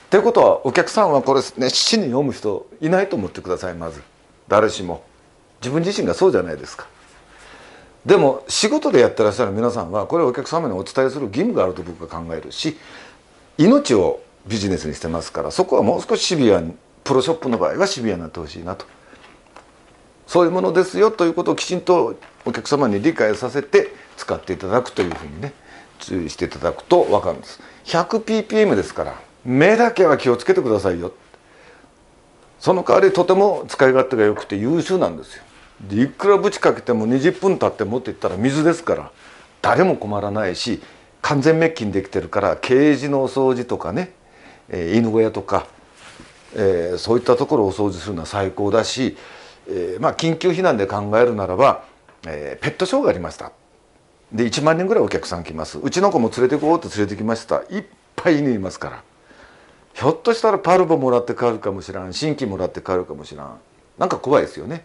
ということはお客さんはこれ熱心に読む人いないと思ってください。まず誰しも自分自身がそうじゃないですか。でも仕事でやってらっしゃる皆さんはこれをお客様にお伝えする義務があると僕は考えるし、命をビジネスにしてますから、そこはもう少しシビアに、プロショップの場合はシビアになってほしいなと。そういうものですよということをきちんとお客様に理解させて使っていただくというふうにね、注意していただくと分かるんです。 100ppm ですから目だけは気をつけてくださいよ。その代わりとても使い勝手が良くて優秀なんですよ。でいくらぶちかけても20分経って持っていったら水ですから誰も困らないし、完全滅菌できてるからケージのお掃除とかね、犬小屋とか、そういったところをお掃除するのは最高だし、緊急避難で考えるならば、ペットショーがありました。で1万人ぐらいお客さん来ます。うちの子も連れてこうと連れてきました。いっぱい犬いますから、ひょっとしたらパルボもらって帰るかもしれん、新規もらって帰るかもしれん。なんか怖いですよね。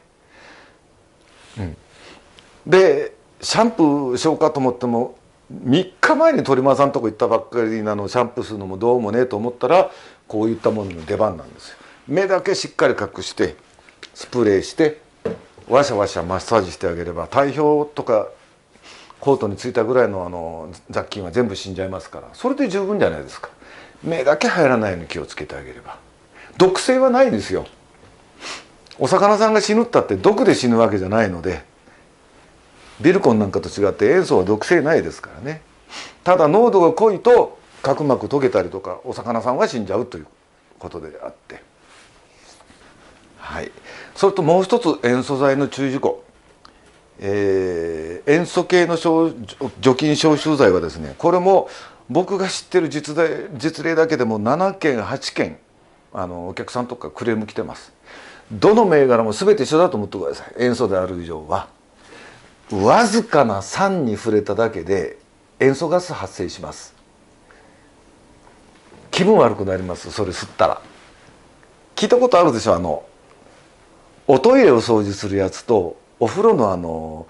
でシャンプーしようかと思っても3日前に鳥間さんとこ行ったばっかりなのシャンプーするのもどうもねと思ったら、こういったものの出番なんですよ。目だけしっかり隠してスプレーしてワシャワシャマッサージしてあげれば、体表とかコートについたぐらいの雑菌は全部死んじゃいますから、それで十分じゃないですか。目だけ入らないように気をつけてあげれば。毒性はないですよ。お魚さんが死ぬったって毒で死ぬわけじゃないので、ビルコンなんかと違って塩素は毒性ないですからね。ただ濃度が濃いと角膜溶けたりとかお魚さんは死んじゃうということであって、はい、それともう一つ塩素剤の注意事項、塩素系の除菌消臭剤はですね、これも僕が知ってる実例だけでも7件8件お客さんとかクレーム来てます。どの銘柄も全て一緒だと思ってください。塩素である以上はわずかな酸に触れただけで塩素ガス発生します。気分悪くなります。それ吸ったら。聞いたことあるでしょ。おトイレを掃除するやつとお風呂の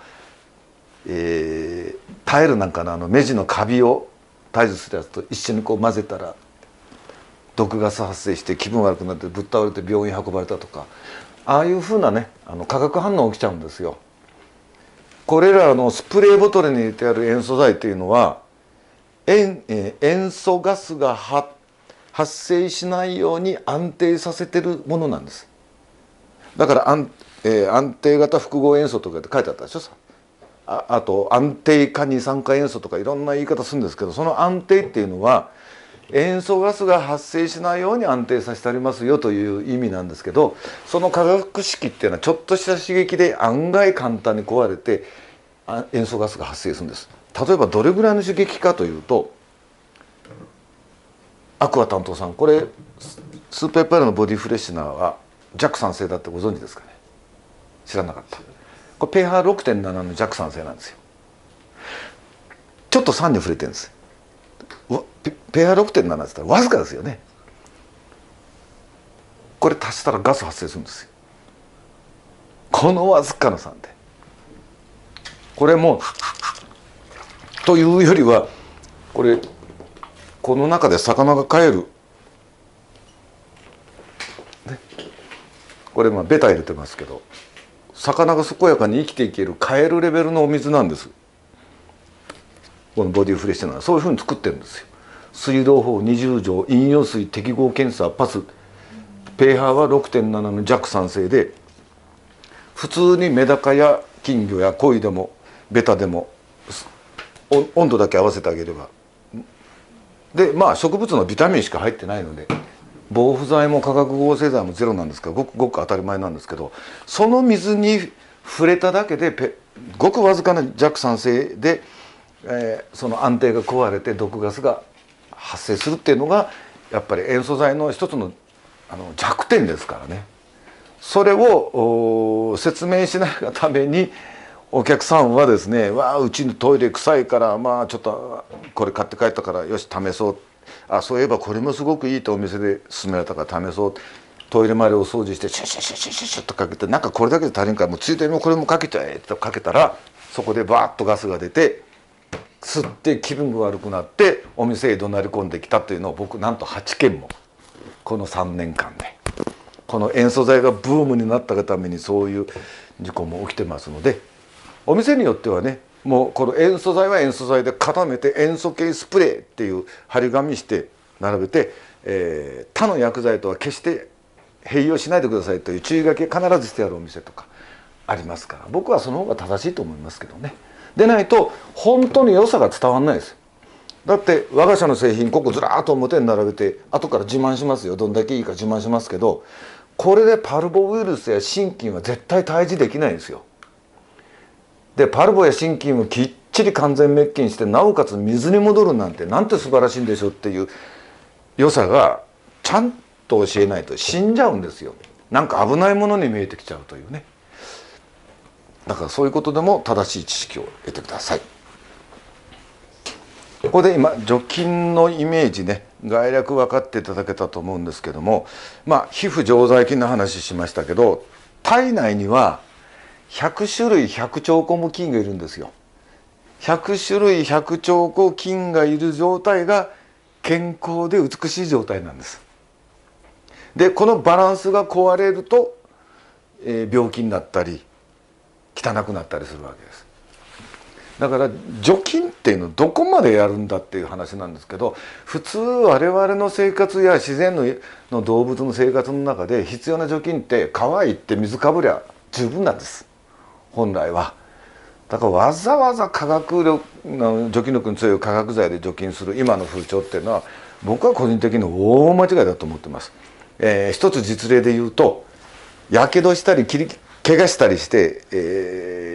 タイルなんかの目地のカビを退治するやつと一緒にこう混ぜたら毒ガス発生して気分悪くなってぶっ倒れて病院運ばれたとか、ああいうふうなね化学反応起きちゃうんですよ。これらのスプレーボトルに入れてある塩素剤というのは塩素ガスが発生しないように安定させてるものなんです。だから安定型複合塩素とかって書いてあったでしょ。あと安定化二酸化塩素とかいろんな言い方するんですけど、その安定っていうのは塩素ガスが発生しないように安定させてありますよという意味なんですけど、その化学式っていうのはちょっとした刺激で案外簡単に壊れて塩素ガスが発生するんです。例えばどれぐらいの刺激かというと、アクア担当さん、これスーパーパイルのボディフレッシュナーは弱酸性だってご存知ですかね。知らなかった。これ pH6.7 の弱酸性なんですよ。ちょっと酸に触れてるんです。pH6.7 って言ったらわずかですよね。これ足したらガス発生するんですよ。このわずかな酸で。これもというよりはこの中で魚が飼える、ね、これベタ入れてますけど、魚が健やかに生きていける飼えるレベルのお水なんです。このボディフレッシュナーはそういうふうに作ってるんですよ。水道法20条飲用水適合検査パス pH は 6.7 の弱酸性で、普通にメダカや金魚や鯉でもベタでも温度だけ合わせてあげればで、植物のビタミンしか入ってないので防腐剤も化学合成剤もゼロなんですから、ごくごく当たり前なんですけど、その水に触れただけでごくわずかな弱酸性で、その安定が壊れて毒ガスが発生するっていうのがやっぱり塩素剤の一つの弱点ですからね。それを説明しないがためにお客さんはですね、うちのトイレ臭いからちょっとこれ買って帰ったからよし試そう、そういえばこれもすごくいいとお店で勧められたから試そう、トイレ周りを掃除してシュッシュッシュッシュッシュッとかけて、なんかこれだけで足りんからもうついでにこれもかけちゃえってかけたら、そこでバーッとガスが出て吸って気分が悪くなってお店へ怒鳴り込んできたというのを僕なんと8件もこの3年間で。この塩素剤がブームになったがためにそういう事故も起きてますので、お店によってはね、もうこの塩素剤は塩素剤で固めて塩素系スプレーっていう張り紙して並べて、他の薬剤とは決して併用しないでくださいという注意書き必ずしてあるお店とかありますから、僕はその方が正しいと思いますけどね。でないと本当に良さが伝わらないです。だって我が社の製品ここずらーっと表に並べて後から自慢しますよ。どんだけいいか自慢しますけど、これでパルボウイルスや真菌は絶対退治できないんですよ。でパルボや真菌をきっちり完全滅菌してなおかつ水に戻るなんてなんて素晴らしいんでしょうっていう良さがちゃんと教えないと死んじゃうんですよ。なんか危ないものに見えてきちゃうというね。だからそういうことでも正しい知識を得てください。ここで今除菌のイメージね、概略分かっていただけたと思うんですけども、皮膚常在菌の話しましたけど、体内には100種類100兆個も菌がいるんですよ。100種類100兆個菌がいる状態が健康で美しい状態なんです。でこのバランスが壊れると、病気になったり汚くなったりするわけです。だから除菌っていうのをどこまでやるんだっていう話なんですけど、普通我々の生活や自然の動物の生活の中で必要な除菌って川行って水かぶりゃ十分なんです、本来は。だからわざわざ化学力の除菌力に強い化学剤で除菌する今の風潮っていうのは僕は個人的に大間違いだと思ってます。一つ実例で言うと、やけどしたり怪我したりして、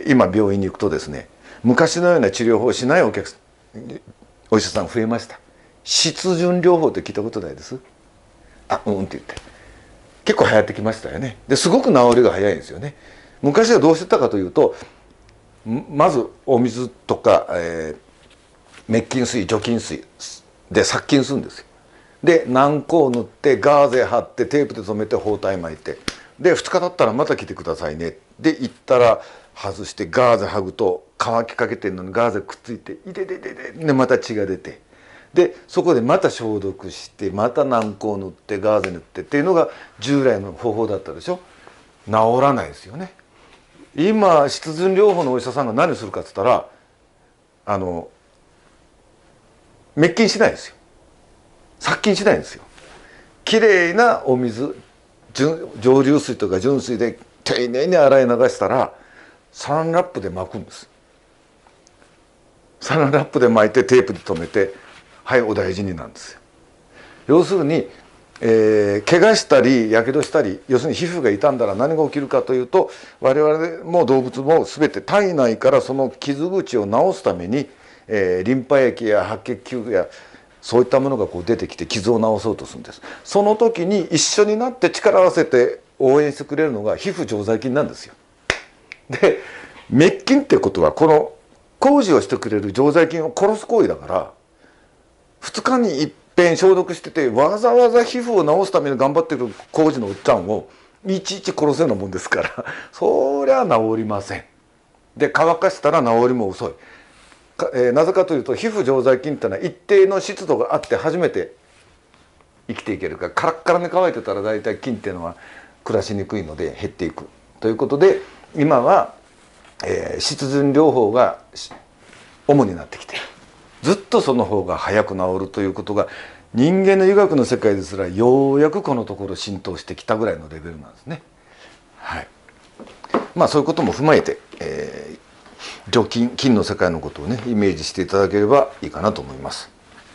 今病院に行くとですね、昔のような治療法をしないお医者さん増えました。湿潤療法って聞いたことないです？って言って結構流行ってきましたよね。ですごく治りが早いんですよね。昔はどうしてたかというと、まずお水とか、滅菌水除菌水で殺菌するんですよ。で軟膏を塗ってガーゼ貼ってテープで留めて包帯巻いて、で2日経ったらまた来てくださいねで行ったら外してガーゼ剥ぐと乾きかけてるのにガーゼくっついていててててでまた血が出て、でそこでまた消毒してまた軟膏を塗ってガーゼ塗ってっていうのが従来の方法だったでしょ。治らないですよね。今湿潤療法のお医者さんが何するかっつったら滅菌しないですよ。殺菌しないんですよ。きれいなお水蒸留水とか純水で丁寧に洗い流したらサランラップで巻くんです。サランラップで巻いてテープで留めてはいお大事になんですよ。要するに、怪我したりやけどしたり、要するに皮膚が傷んだら何が起きるかというと、我々も動物も全て体内からその傷口を治すために、リンパ液や白血球やそういったものがこう出てきて傷を治そうとするんです。その時に一緒になって力を合わせて応援してくれるのが皮膚常在菌なんですよ。で滅菌ってことはこの工事をしてくれる常在菌を殺す行為だから、2日に一遍消毒しててわざわざ皮膚を治すために頑張ってる工事のおっちゃんをいちいち殺すようなもんですからそりゃ治りません。で乾かしたら治りも遅い。なぜかというと皮膚常在菌ってのは一定の湿度があって初めて生きていけるから、カラッカラに乾いてたら大体菌っていうのは暮らしにくいので減っていくということで、今は、湿潤療法が主になってきている。ずっとその方が早く治るということが人間の医学の世界ですらようやくこのところ浸透してきたぐらいのレベルなんですね。はい。そういうことも踏まえて、除菌菌の世界のことをねイメージしていただければいいかなと思います。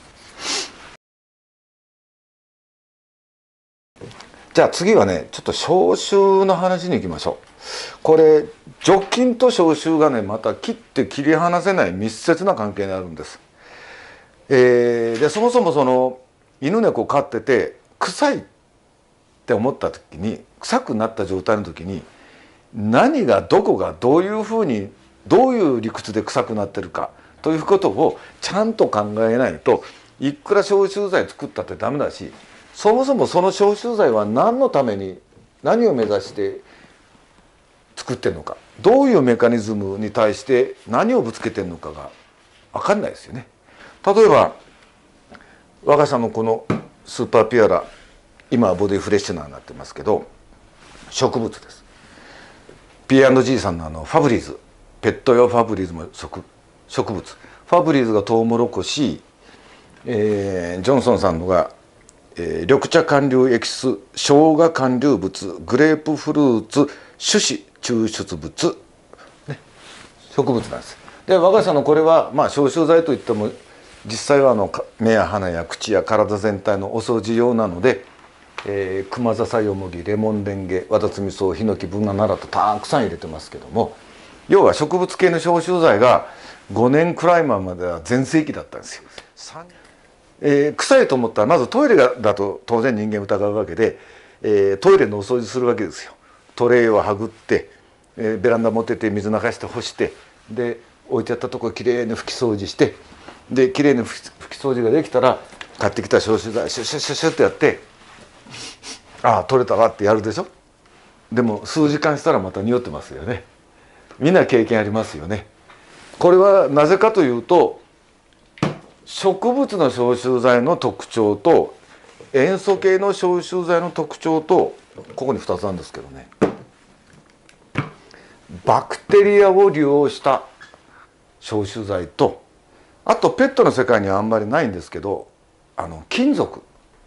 じゃあ次はねちょっと消臭の話に行きましょう。これ除菌と消臭がねまた切って切り離せない密接な関係にあるんです。でそもそもその犬猫飼ってて臭いって思った時に、臭くなった状態の時に何がどこがどういうふうにどういう理屈で臭くなってるかということをちゃんと考えないといくら消臭剤作ったってダメだし、そもそもその消臭剤は何のために何を目指して作ってるのか、どういうメカニズムに対して何をぶつけてるのかが分かんないですよね。例えば我が社のこのスーパーピュアラ今はボディフレッシュナーになってますけど、植物です。 P&G さんのファブリーズ、ペット用ファブリーズも植物。ファブリーズがトウモロコシ、ジョンソンさんのが、緑茶含有エキス、生姜含有物、グレープフルーツ種子抽出物、ね、植物なんです。で我が社のこれは消臭剤といっても実際は目や鼻や口や体全体のお掃除用なので、クマザサヨモギ、レモンレンゲ、ワタツミソウ、ヒノキ、ブナナラとたくさん入れてますけども、要は植物系の消臭剤が5年くらい前までは全盛期だったんですよ。臭いと思ったらまずトイレだと当然人間疑うわけで、トイレのお掃除するわけですよ。トレイをはぐって、ベランダ持ってって水流して干して、で置いてあったところきれいに拭き掃除して、できれいに拭き掃除ができたら買ってきた消臭剤シュッシュッシュッシュッってやって、ああ取れたわってやるでしょ。でも数時間したらまた匂ってますよね。みんな経験ありますよね。これはなぜかというと、植物の消臭剤の特徴と塩素系の消臭剤の特徴と、ここに2つあるんですけどね、バクテリアを利用した消臭剤と、あとペットの世界にはあんまりないんですけど、金属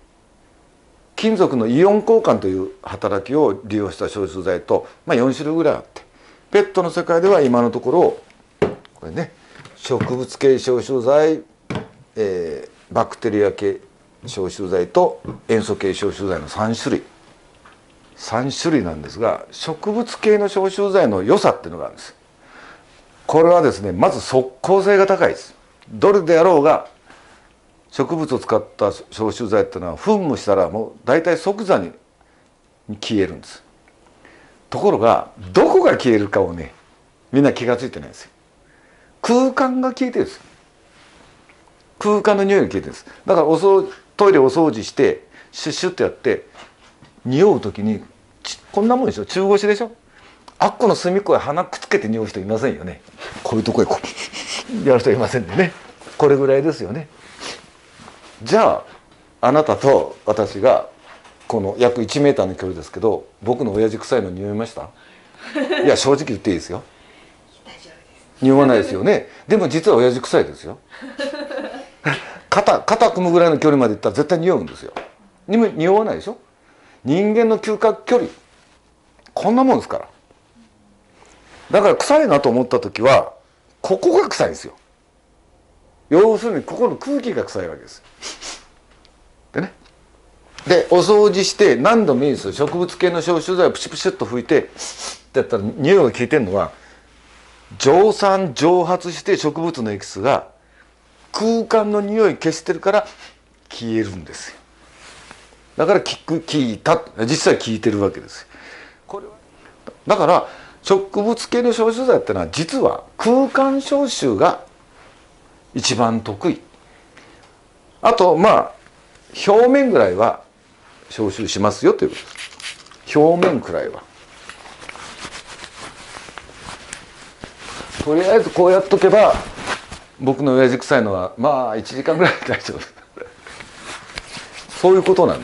のイオン交換という働きを利用した消臭剤と、4種類ぐらいあって、ペットの世界では今のところこれね、植物系消臭剤、バクテリア系消臭剤と塩素系消臭剤の3種類なんですが、植物系の消臭剤の良さっていうのがあるんです。これはですね、まず即効性が高いです。どれであろうが植物を使った消臭剤っていうのは噴霧したらもう大体即座に消えるんです。ところがどこが消えるかをね、みんな気が付いてないんですよ。空間が消えてるんです。空間の匂いが消えてるんです。だからトイレお掃除してシュッシュッとやって匂う時にこんなもんでしょ、中腰でしょ。あっこの隅っこへ鼻くっつけて匂う人いませんよね。こういうとこへこうやる人いませんでね。これぐらいですよね。じゃああなたと私がこの約1メーターの距離ですけど、僕の親父臭いの匂いました？いや正直言っていいですよ。匂わないですよね。でも実は親父臭いですよ。肩組むぐらいの距離までいったら絶対匂うんですよ。匂わないでしょ。人間の嗅覚距離こんなもんですから。だから臭いなと思った時はここが臭いんですよ。要するにここの空気が臭いわけです。でね、でお掃除して何度もいいですよ。植物系の消臭剤をプシュプシュッと拭いてってやったら匂いが消えてるのは、蒸散蒸発して植物のエキスが空間の匂い消してるから消えるんですよ。だから効いた、実際効いてるわけですよ。これはだから植物系の消臭剤ってのは実は空間消臭が一番得意。あと表面ぐらいは消臭しますよということです。表面くらいはとりあえずこうやっとけば、僕の親父臭いのは1時間ぐらい大丈夫。そういうことなんです。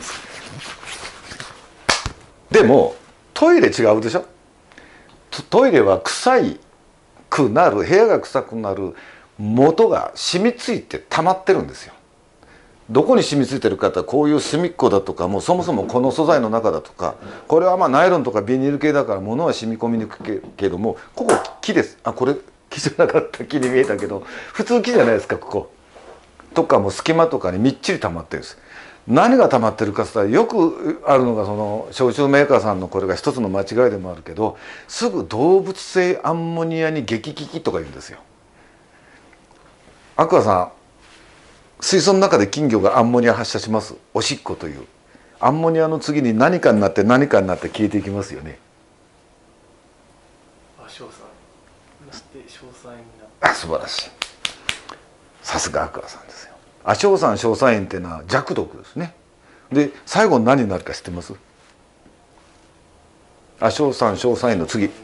でもトイレ違うでしょ。トイレは臭くなる、部屋が臭くなる元が染みついて溜まってるんですよ。どこに染みついてるかって、こういう隅っこだとか、もうそもそもこの素材の中だとか、これはナイロンとかビニール系だから物は染み込みにくいけども、ここ木です。これ木じゃなかった、木に見えたけど普通木じゃないですか。こことかも隙間とかにみっちり溜まってるんです。何が溜まってるかって言ったら、よくあるのがその焼酎メーカーさんのこれが一つの間違いでもあるけど、すぐ動物性アンモニアに激効きとか言うんですよ。アクアさん、水槽の中で金魚がアンモニア発射します。おしっこというアンモニアの次に何かになって何かになって消えていきますよね。 硝酸になって硝酸になって、 素晴らしい。さすがアクアさんですよ。亜硝酸硝酸塩っていうのは弱毒ですね。で最後に何になるか知ってます？亜硝酸硝酸塩の次、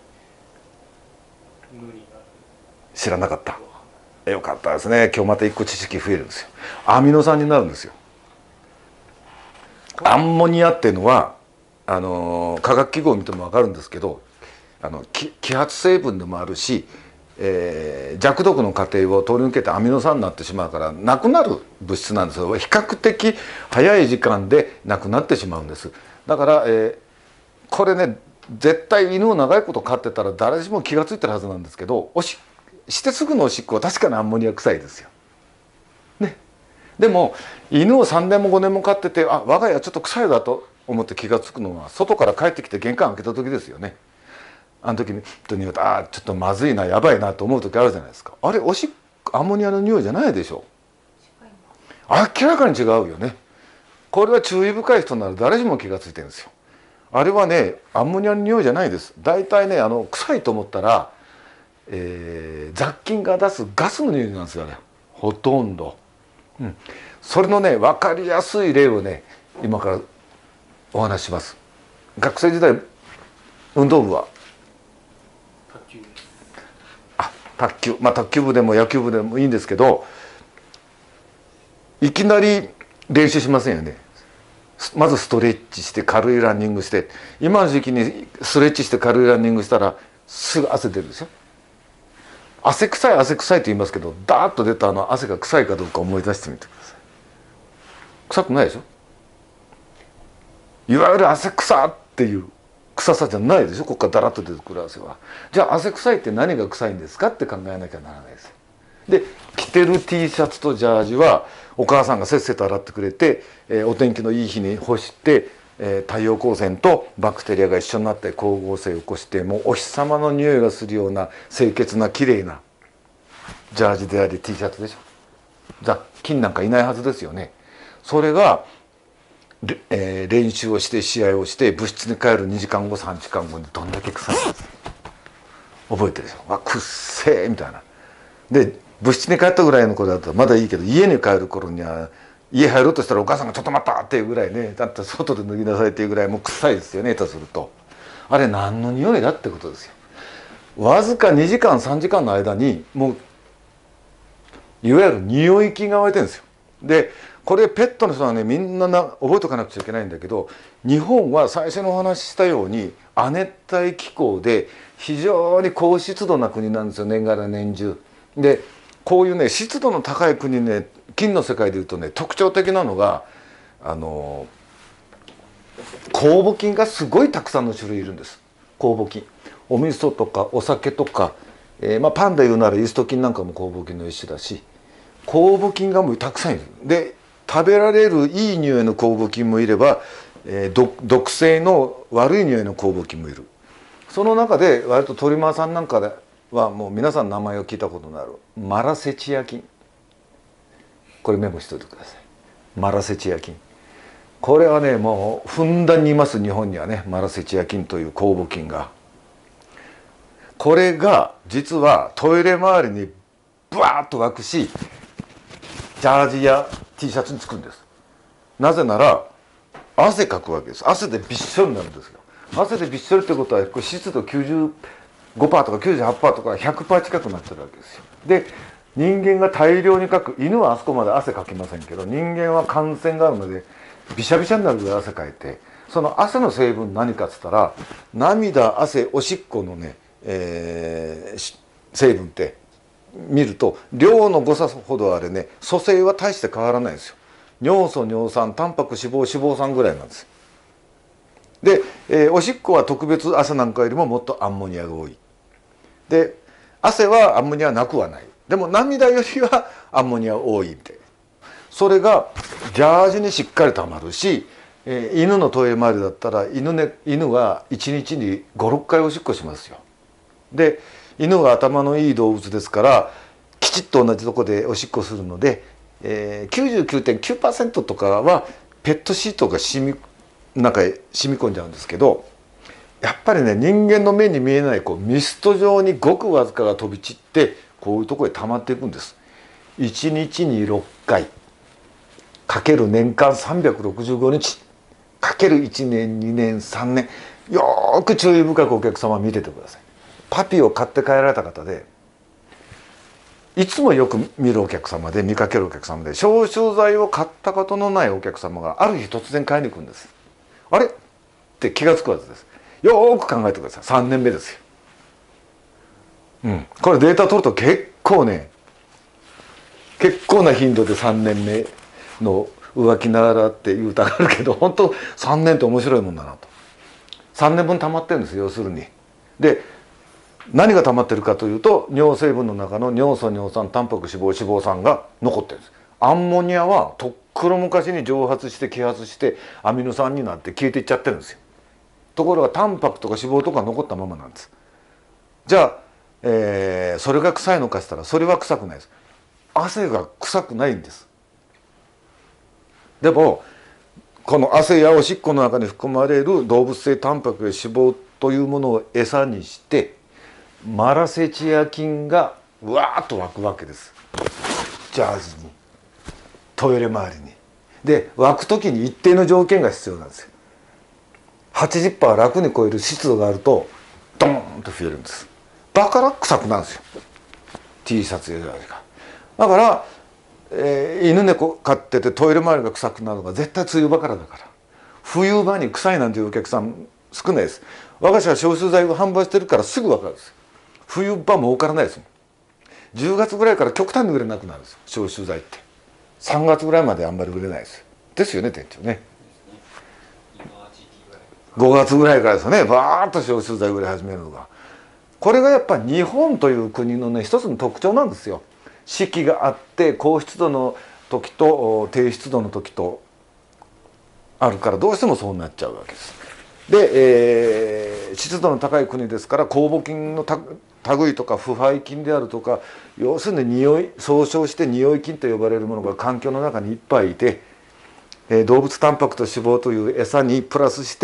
知らなかった。よかったですね。今日また一個知識増えるんですよ。アミノ酸になるんですよ。 アンモニアっていうのは化学記号を見ても分かるんですけど揮発成分でもあるし、弱毒の過程を通り抜けてアミノ酸になってしまうからなくなる物質なんですよ。比較的早い時間でなくなってしまうんです。だから、これね絶対犬を長いこと飼ってたら誰しも気が付いてるはずなんですけどしてすぐのおしっこは確かにアンモニア臭いですよ。ね、でも犬を3年も5年も飼ってて我が家ちょっと臭いだと思って気が付くのは外から帰ってきて玄関開けた時ですよね。あの時にちょっとまずいなやばいなと思う時あるじゃないですか。あれアンモニアの匂いじゃないでしょ。明らかに違うよね。これは注意深い人なら誰しも気が付いてるんですよ。あれはねアンモニアの匂いじゃないです。大体ね臭いと思ったら、雑菌が出すガスの匂いなんですよね、ほとんど。それのね分かりやすい例をね今からお話しします。学生時代運動部は卓球です。 卓球部でも野球部でもいいんですけど、いきなり練習しませんよね。まずストレッチして軽いランニングして、今の時期にストレッチして軽いランニングしたらすぐ汗出るでしょ。汗臭いと言いますけど、ダーッと出た汗が臭いかどうか思い出してみてください。臭くないでしょ。いわゆる汗臭っていう臭さじゃないでしょ。ここからダラッと出てくる汗は。じゃあ汗臭いって何が臭いんですかって考えなきゃならないです。で着てる T シャツとジャージはお母さんがせっせと洗ってくれて、お天気のいい日に干して、太陽光線とバクテリアが一緒になって光合成を起こして、もうお日様の匂いがするような清潔なきれいなジャージであり T シャツでしょ。雑菌なんかいないはずですよね。それが、練習をして試合をして部室に帰る2時間後3時間後にどんだけ臭いんです。覚えてるでしょ。くっせえみたいな。で部室に帰ったぐらいの頃だったらまだいいけど、家に帰る頃には家入ろうとしたらお母さんが「ちょっと待った!」っていうぐらいね、だって外で脱ぎなさいっていうぐらいもう臭いですよね。下手するとあれ何の匂いだってことですよ。わずか2時間3時間の間にもういわゆる匂い菌が湧いてるんですよ。でこれペットの人はねみんな覚えておかなくちゃいけないんだけど、日本は最初のお話ししたように亜熱帯気候で非常に高湿度な国なんですよ、年がら年中。でこういうね湿度の高い国ね、菌の世界でいうとね特徴的なのが酵母菌がすごいたくさんの種類いるんです。酵母菌、お味噌とかお酒とか、パンでいうならイースト菌なんかも酵母菌の一種だし、酵母菌がもうたくさんいる。で食べられるいい匂いの酵母菌もいれば、毒性の悪い匂いの酵母菌もいる。その中で割とトリマーさんなんかではもう皆さん名前を聞いたことのあるマラセチア菌、これメモしておいてください。マラセチア菌、これはねもうふんだんにいます。日本にはねマラセチア菌という酵母菌が。これが実はトイレ周りにブワーッと湧くし、ジャージや T シャツにつくんです。なぜなら汗かくわけです。汗でびっしょりになるんですよ。汗でびっしょりってことはこれ湿度95%とか98%とか100%近くなってるわけですよ。で人間が大量にかく、犬はあそこまで汗かきませんけど、人間は汗腺があるのでびしゃびしゃになるぐらい汗かいて、その汗の成分何かっつったら涙、汗、おしっこのね、成分って見ると量の誤差ほどあれね、組成は大して変わらないんですよ。尿素、尿酸、タンパク、脂肪、脂肪酸ぐらいなんです。で、おしっこは特別汗なんかよりももっとアンモニアが多い。で汗はアンモニアなくはない。でも涙よりはアンモニア多いみたいな。それがジャージにしっかりたまるし、犬のトイレ周りだったら犬は1日に56回おしっこしますよ。で犬は頭のいい動物ですからきちっと同じとこでおしっこするので、99.9% とかはペットシートが中へ染み込んじゃうんですけど、やっぱりね人間の目に見えないミスト状にごくわずかが飛び散ってこういうところへ溜まっていくんです。1日に6回かける年間365日かける1年2年3年、よーく注意深くお客様見ててください。パピを買って帰られた方でいつもよく見るお客様で見かけるお客様で消臭剤を買ったことのないお客様がある日突然買いに来るんです。あれって気が付くはずです。よーく考えてください。3年目ですよ。これデータ取ると結構な頻度で3年目の浮気ならっていう歌があるけど、本当3年って面白いもんだなと。3年分溜まってるんです、要するに。で何が溜まってるかというと、尿成分の中の尿素、尿酸、タンパク、脂肪、脂肪酸が残ってるんです。アンモニアはとっくの昔に蒸発して揮発してアミノ酸になって消えていっちゃってるんですよ。ところがタンパクとか脂肪とか残ったままなんです。じゃあ、それが臭いのかしたら、それは臭くないです。汗が臭くないんです。でもこの汗やおしっこの中に含まれる動物性タンパクや脂肪というものを餌にしてマラセチア菌がうわーっと湧くわけです。ジャージに、トイレ周りに。で湧く時に一定の条件が必要なんですよ。80% 楽に超える湿度があるとドーンと増えるんです。だから臭くなるんですよ、 T シャツやジャージが。だから、犬猫飼っててトイレ周りが臭くなるのが絶対梅雨場からだから。冬場に臭いなんていうお客さん少ないです。我が社は消臭剤を販売してるからすぐ分かるんです。冬場儲からないですもん。10月ぐらいから極端に売れなくなるんですよ、消臭剤って。3月ぐらいまであんまり売れないですですよね、店長ね。5月ぐらいからですよね、バーッと消臭剤売れ始めるのが。これがやっぱり日本という国のね一つの特徴なんですよ。四季があって高湿度の時と低湿度の時とあるからどうしてもそうなっちゃうわけです。で、湿度の高い国ですから酵母菌の類とか腐敗菌であるとか、要するに総称して匂い菌と呼ばれるものが環境の中にいっぱいいて、動物タンパクと脂肪という餌にプラスして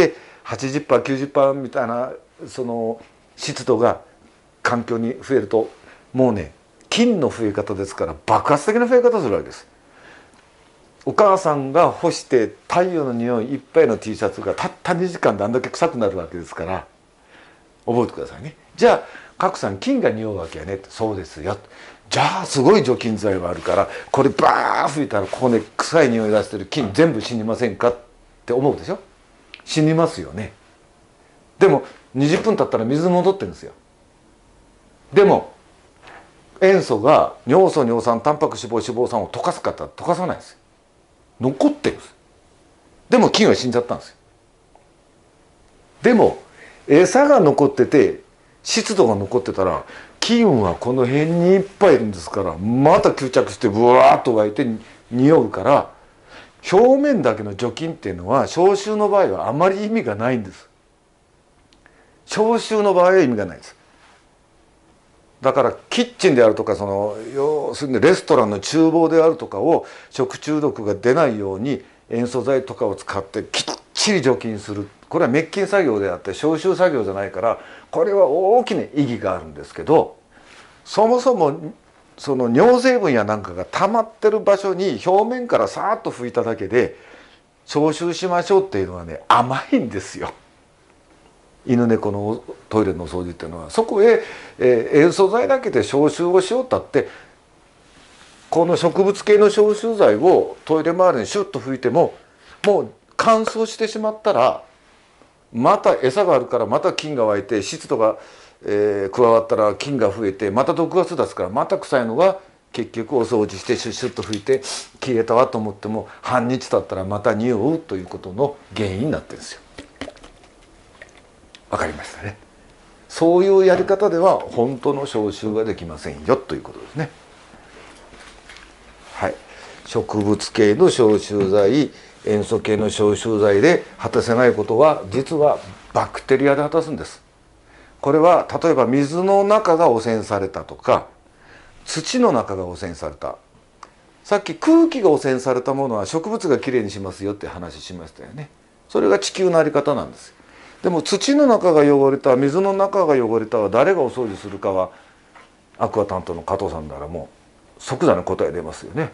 80%、90% みたいなその湿度が環境に増えると、もうね菌の増え方ですから爆発的な増え方するわけです。お母さんが干して太陽の匂いいっぱいの T シャツがたった2時間であんだけ臭くなるわけですから、覚えてくださいね。じゃあ賀来さん菌が匂うわけやねって。そうですよ。じゃあすごい除菌剤があるからこれバーッ吹いたらここで臭い匂い出してる菌全部死にませんかって思うでしょ。死にますよね。でも20分経ったら水戻ってるんですよ。でも塩素が尿素、尿酸、タンパク、脂肪、脂肪酸を溶かす方は溶かさないですよ。残ってるんです。でも菌は死んじゃったんですよ。でも餌が残ってて湿度が残ってたら菌はこの辺にいっぱいいるんですから、また吸着してブワーッと湧いて匂うから、表面だけの除菌っていうのは消臭の場合はあまり意味がないんです。消臭の場合は意味がないです。だからキッチンであるとか、その要するにレストランの厨房であるとかを食中毒が出ないように塩素剤とかを使ってきっちり除菌する。これは滅菌作業であって消臭作業じゃないから、これは大きな意義があるんですけど、そもそもその尿成分やなんかが溜まってる場所に表面からさーっと拭いただけで消臭しましょうっていうのはね、甘いんですよ。犬猫のトイレの掃除っていうのは。そこへ、塩素剤だけで消臭をしようったって、この植物系の消臭剤をトイレ周りにシュッと拭いてももう乾燥してしまったら、また餌があるからまた菌が湧いて湿度が、加わったら菌が増えてまた毒ガス出すからまた臭いのが、結局お掃除してシュッシュッと拭いて消えたわと思っても半日経ったらまた匂うということの原因になってるんですよ。わかりましたね。そういうやり方では本当の消臭ができませんよということですね。はい。植物系の消臭剤、塩素系の消臭剤で果たせないことは実はバクテリアで果たすんです。これは例えば水の中が汚染されたとか土の中が汚染された。さっき空気が汚染されたものは植物がきれいにしますよって話しましたよね。それが地球の在り方なんです。でも土の中が汚れた、水の中が汚れたは誰がお掃除するかはアクア担当の加藤さんならもう即座に答え出ますよね。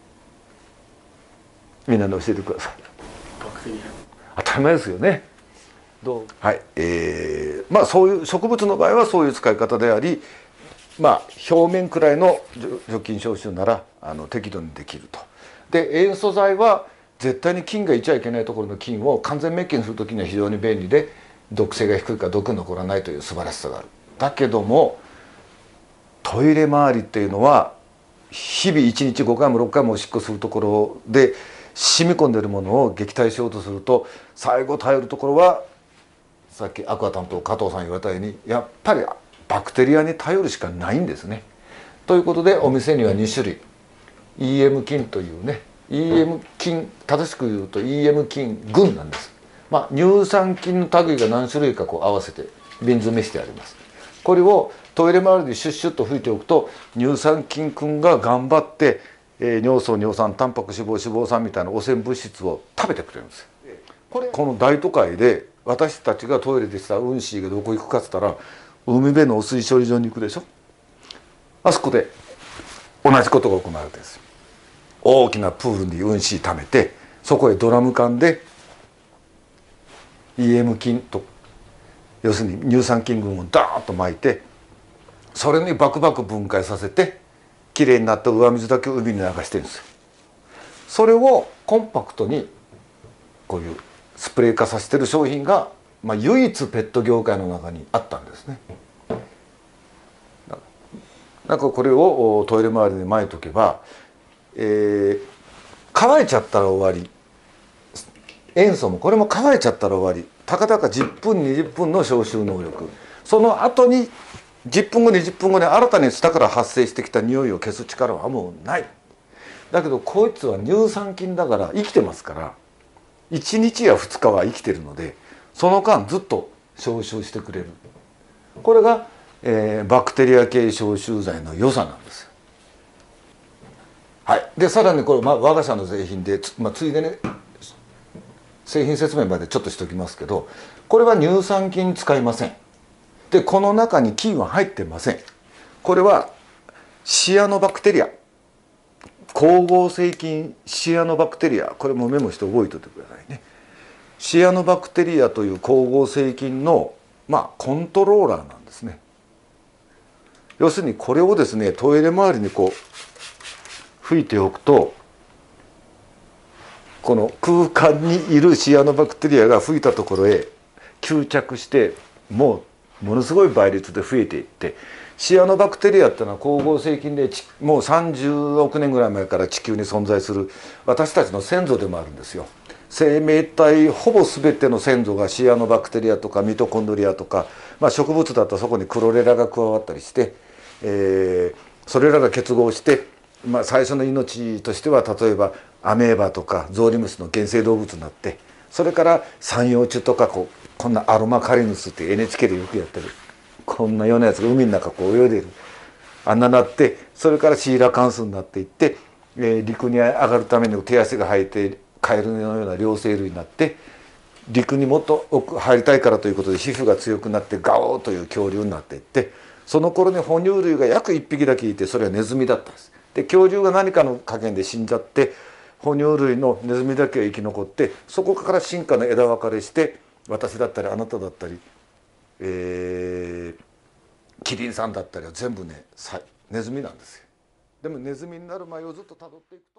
みんなに教えてください。 バクテリア。 当たり前ですよね。はい、まあそういう植物の場合はそういう使い方であり、 表面くらいの除菌消臭なら適度にできると。で塩素剤は絶対に菌がいちゃいけないところの菌を完全滅菌する時には非常に便利で、毒性が低いから毒残らないという素晴らしさがある。だけどもトイレ周りっていうのは日々1日5回も6回もおしっこするところで染み込んでるものを撃退しようとすると、最後頼るところはさっきアクア担当加藤さん言われたようにやっぱりバクテリアに頼るしかないんですね。ということでお店には2種類 EM 菌というね、 EM 菌、正しく言うと EM 菌群なんです。乳酸菌の類が何種類か合わせて瓶詰めしてあります。これをトイレ周りでシュッシュッと拭いておくと乳酸菌群が頑張って、尿素、尿酸、タンパク脂肪、脂肪酸みたいな汚染物質を食べてくれるんですよ。この大都会で私たちがトイレでしたうんしーがどこ行くかっつったら海辺の汚水処理場に行くでしょ。あそこで同じことが行われてるんですよ。大きなプールにうんしー溜めて、そこへドラム缶で EM 菌と要するに乳酸菌群をダーッと巻いて、それにバクバク分解させてきれいになった上水だけを海に流してるんですよ。それをコンパクトにこういうスプレー化させてる商品が、唯一ペット業界の中にあったんですね。なんかこれをトイレ周りに巻いとけば、乾いちゃったら終わり、塩素もこれも乾いちゃったら終わり、たかだか10分20分の消臭能力、その後に10分後20分後に新たに舌から発生してきた匂いを消す力はもうない。だけどこいつは乳酸菌だから生きてますから、1日や2日は生きてるのでその間ずっと消臭してくれる。これが、バクテリア系消臭剤の良さなんですよ。はい、でさらにこれ、我が社の製品でついでね製品説明までちょっとしておきますけど、これは乳酸菌使いません。でこの中に菌は入ってません。これはシアノバクテリア、光合成菌シアノバクテリア、これもメモして覚えておいてくださいね。シアノバクテリアという光合成菌のコントローラーなんですね。要するにこれをですねトイレ周りに吹いておくと、この空間にいるシアノバクテリアが吹いたところへ吸着してものすごい倍率で増えていって、シアノバクテリアっていうのは光合成菌でもう30億年ぐらい前から地球に存在する私たちの先祖でもあるんですよ。生命体ほぼ全ての先祖がシアノバクテリアとかミトコンドリアとか、植物だったらそこにクロレラが加わったりして、それらが結合して、最初の命としては例えばアメーバとかゾウリムシの原生動物になって、それから三葉虫とかこんなアロマカリヌスって NHK でよくやってるこんなようなやつが海の中泳いでる、あんななって、それからシーラカンスになっていって、陸に上がるために手足が生えてカエルのような両生類になって、陸にもっと奥入りたいからということで皮膚が強くなってガオーという恐竜になっていって、その頃に哺乳類が約1匹だけいて、それはネズミだったんです。で恐竜が何かの加減で死んじゃって、哺乳類のネズミだけが生き残って、そこから進化の枝分かれして、私だったりあなただったり、キリンさんだったりは全部ねネズミなんですよ。でもネズミになる前をずっとたどっていくと。